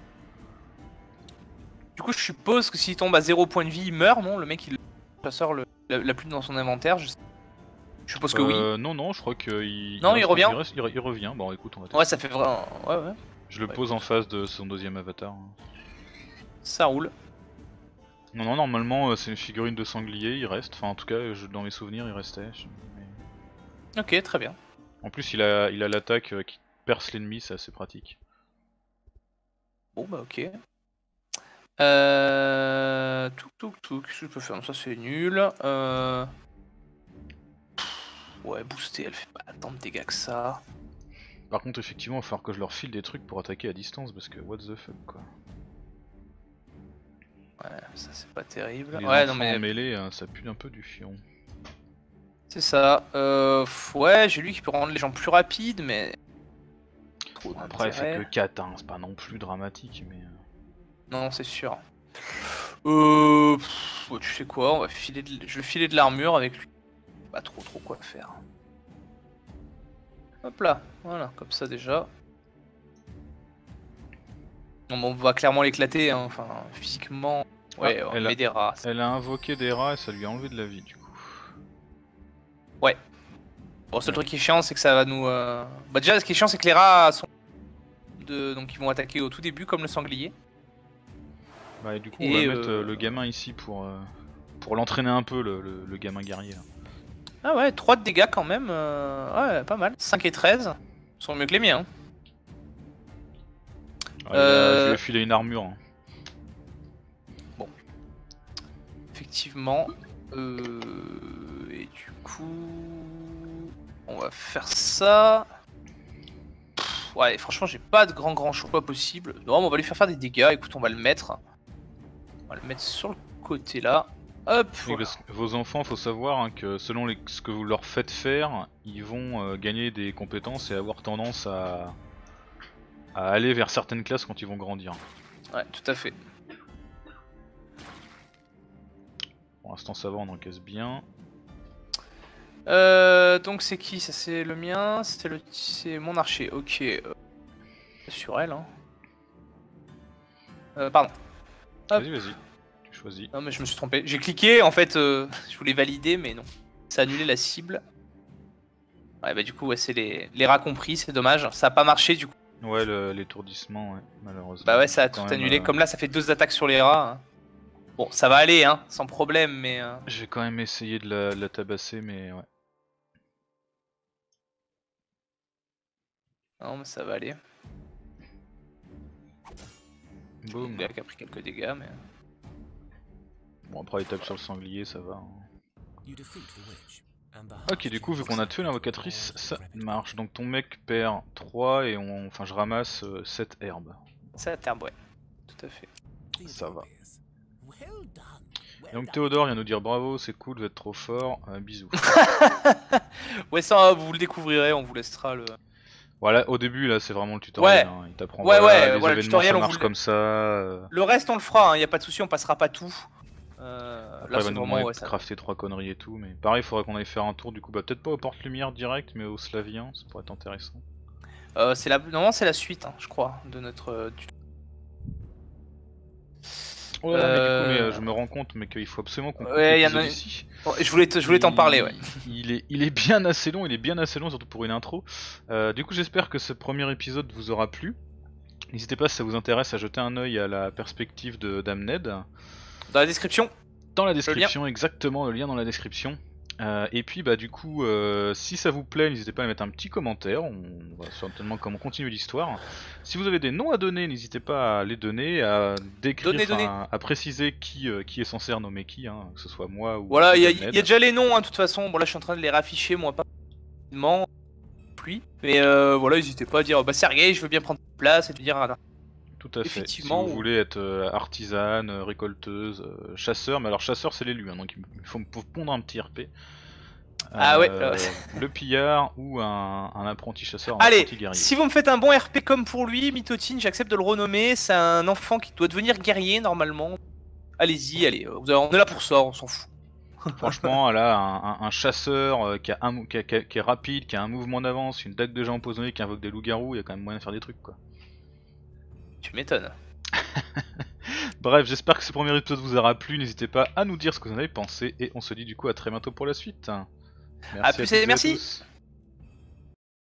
Du coup, je suppose que s'il tombe à 0 point de vie, il meurt, non? Le mec, il chasseur la plume dans son inventaire, je suppose que oui. Non, je crois qu'il... Non, il revient. Il revient, bon écoute, on va tester. Ouais, ça fait vraiment... Ouais. Je le pose en face de son deuxième avatar. Ça roule. Non, normalement, c'est une figurine de sanglier, il reste. Enfin, en tout cas, dans mes souvenirs, il restait. Ok, très bien. En plus, il a l'attaque qui perce l'ennemi, c'est assez pratique. Bon bah ok. Tout, qu'est-ce que je peux faire? Ça c'est nul. Ouais, booster, elle fait pas tant de dégâts que ça. Par contre, effectivement, il va falloir que je leur file des trucs pour attaquer à distance parce que what the fuck quoi. Ouais, ça c'est pas terrible. Les Ouais, enfants non mais en mêlée, ça pue un peu du fion. c'est ça. Ouais, j'ai lui qui peut rendre les gens plus rapides, mais trop Bon, après, c'est d'intérêt. que 4, hein, c'est pas non plus dramatique, mais. Non, c'est sûr. Tu sais quoi, on va filer je vais filer de l'armure avec lui. Pas trop quoi faire. Hop là, voilà, comme ça déjà. Non, bon, on va clairement l'éclater, hein. Enfin, physiquement. Ouais, on met des rats. Elle a invoqué des rats et ça lui a enlevé de la vie du coup. Ouais. Bon, le seul truc qui est chiant, c'est que ça va nous. Bah, déjà, ce qui est chiant, c'est que les rats sont. Donc, ils vont attaquer au tout début, comme le sanglier. Bah, et du coup, on va mettre le gamin ici pour l'entraîner un peu, le gamin guerrier. Là. Ah ouais, 3 de dégâts quand même. Ouais, pas mal. 5 et 13 sont mieux que les miens. Hein. Je lui ai filé une armure. Hein. Bon. Effectivement. Et du coup. On va faire ça. Ouais, franchement, j'ai pas de grand choix possible. Non, on va lui faire des dégâts. Écoute, on va le mettre. On va le mettre sur le côté là. Hop, voilà. Vos enfants, faut savoir hein, que selon ce que vous leur faites faire, ils vont gagner des compétences et avoir tendance à aller vers certaines classes quand ils vont grandir. Ouais, tout à fait. Pour l'instant ça va, on encaisse bien. Donc c'est qui? Ça c'est le mien, c'est mon archer, ok. Sur elle, hein. Pardon. Vas-y, tu choisis. Non mais je me suis trompé. J'ai cliqué, en fait, je voulais valider, mais non. Ça a annulé la cible. Ouais, bah du coup, ouais, c'est les rats compris, c'est dommage. Ça a pas marché du coup. Ouais, l'étourdissement, ouais, malheureusement. Bah ouais, ça a tout annulé. Comme là, ça fait 2 attaques sur les rats. Hein. Bon, ça va aller, hein, sans problème, mais... Je vais quand même essayer de la tabasser, mais ouais. Non, mais ça va aller. Boum. Le gars qui a pris quelques dégâts, mais... Bon, après, il tape sur le sanglier, ça va. Hein. Ok, du coup, vu qu'on a tué l'invocatrice, ça marche. Donc ton mec perd 3 et je ramasse 7 herbes. 7 herbes, ouais. Tout à fait. Ça va. Et donc Théodore vient nous dire bravo, c'est cool, vous êtes trop fort, bisous. Ouais, ça, vous le découvrirez, on vous laissera le... Voilà, au début, là, c'est vraiment le tutoriel. Ouais. Hein. Il t'apprend Ouais, voilà, les le événements, tutoriel, ça on marche vous comme ça. Le reste, on le fera, y a pas de souci, on passera pas tout. Après, Là, il va c'est nous vraiment... demander Ouais, de ça... crafter 3 conneries et tout, mais pareil, il faudrait qu'on aille faire un tour, du coup, bah peut-être pas aux portes-lumière direct, mais aux Slaviens, ça pourrait être intéressant. Normalement, c'est la suite, hein, je crois, de notre... Ouais, mais je me rends compte mais qu'il faut absolument qu'on coupe l'épisode ici. Oh, je voulais t'en parler, ouais. Il est bien assez long, surtout pour une intro. Du coup, j'espère que ce premier épisode vous aura plu. N'hésitez pas si ça vous intéresse à jeter un œil à la perspective de Damned. Dans la description. Dans la description, exactement, le lien dans la description. Et puis bah du coup, si ça vous plaît, n'hésitez pas à mettre un petit commentaire, on va certainement comment continuer l'histoire. Si vous avez des noms à donner, n'hésitez pas à les donner, à décrire, à préciser qui est censé renommer qui, hein, que ce soit moi ou... Voilà, il y a déjà les noms, hein, de toute façon, bon là je suis en train de les rafficher, moi pas rapidement, pluie, mais voilà, n'hésitez pas à dire, bah Sergei, je veux bien prendre place, et de dire... Tout à fait, si vous voulez être artisane, récolteuse, chasseur, mais alors chasseur c'est l'élu, hein, donc il faut pondre un petit RP. Le pillard ou un apprenti chasseur, apprenti guerrier. Si vous me faites un bon RP comme pour lui, Mitotine, j'accepte de le renommer, c'est un enfant qui doit devenir guerrier normalement. Allez-y, allez, on est là pour ça, on s'en fout. Franchement, là, un chasseur qui est rapide, qui a un mouvement d'avance, une dague de gens empoisonnés, qui invoque des loups-garous, il y a quand même moyen de faire des trucs quoi. Tu m'étonnes. Bref, j'espère que ce premier épisode vous aura plu, n'hésitez pas à nous dire ce que vous en avez pensé, et on se dit du coup à très bientôt pour la suite. Merci. À tous.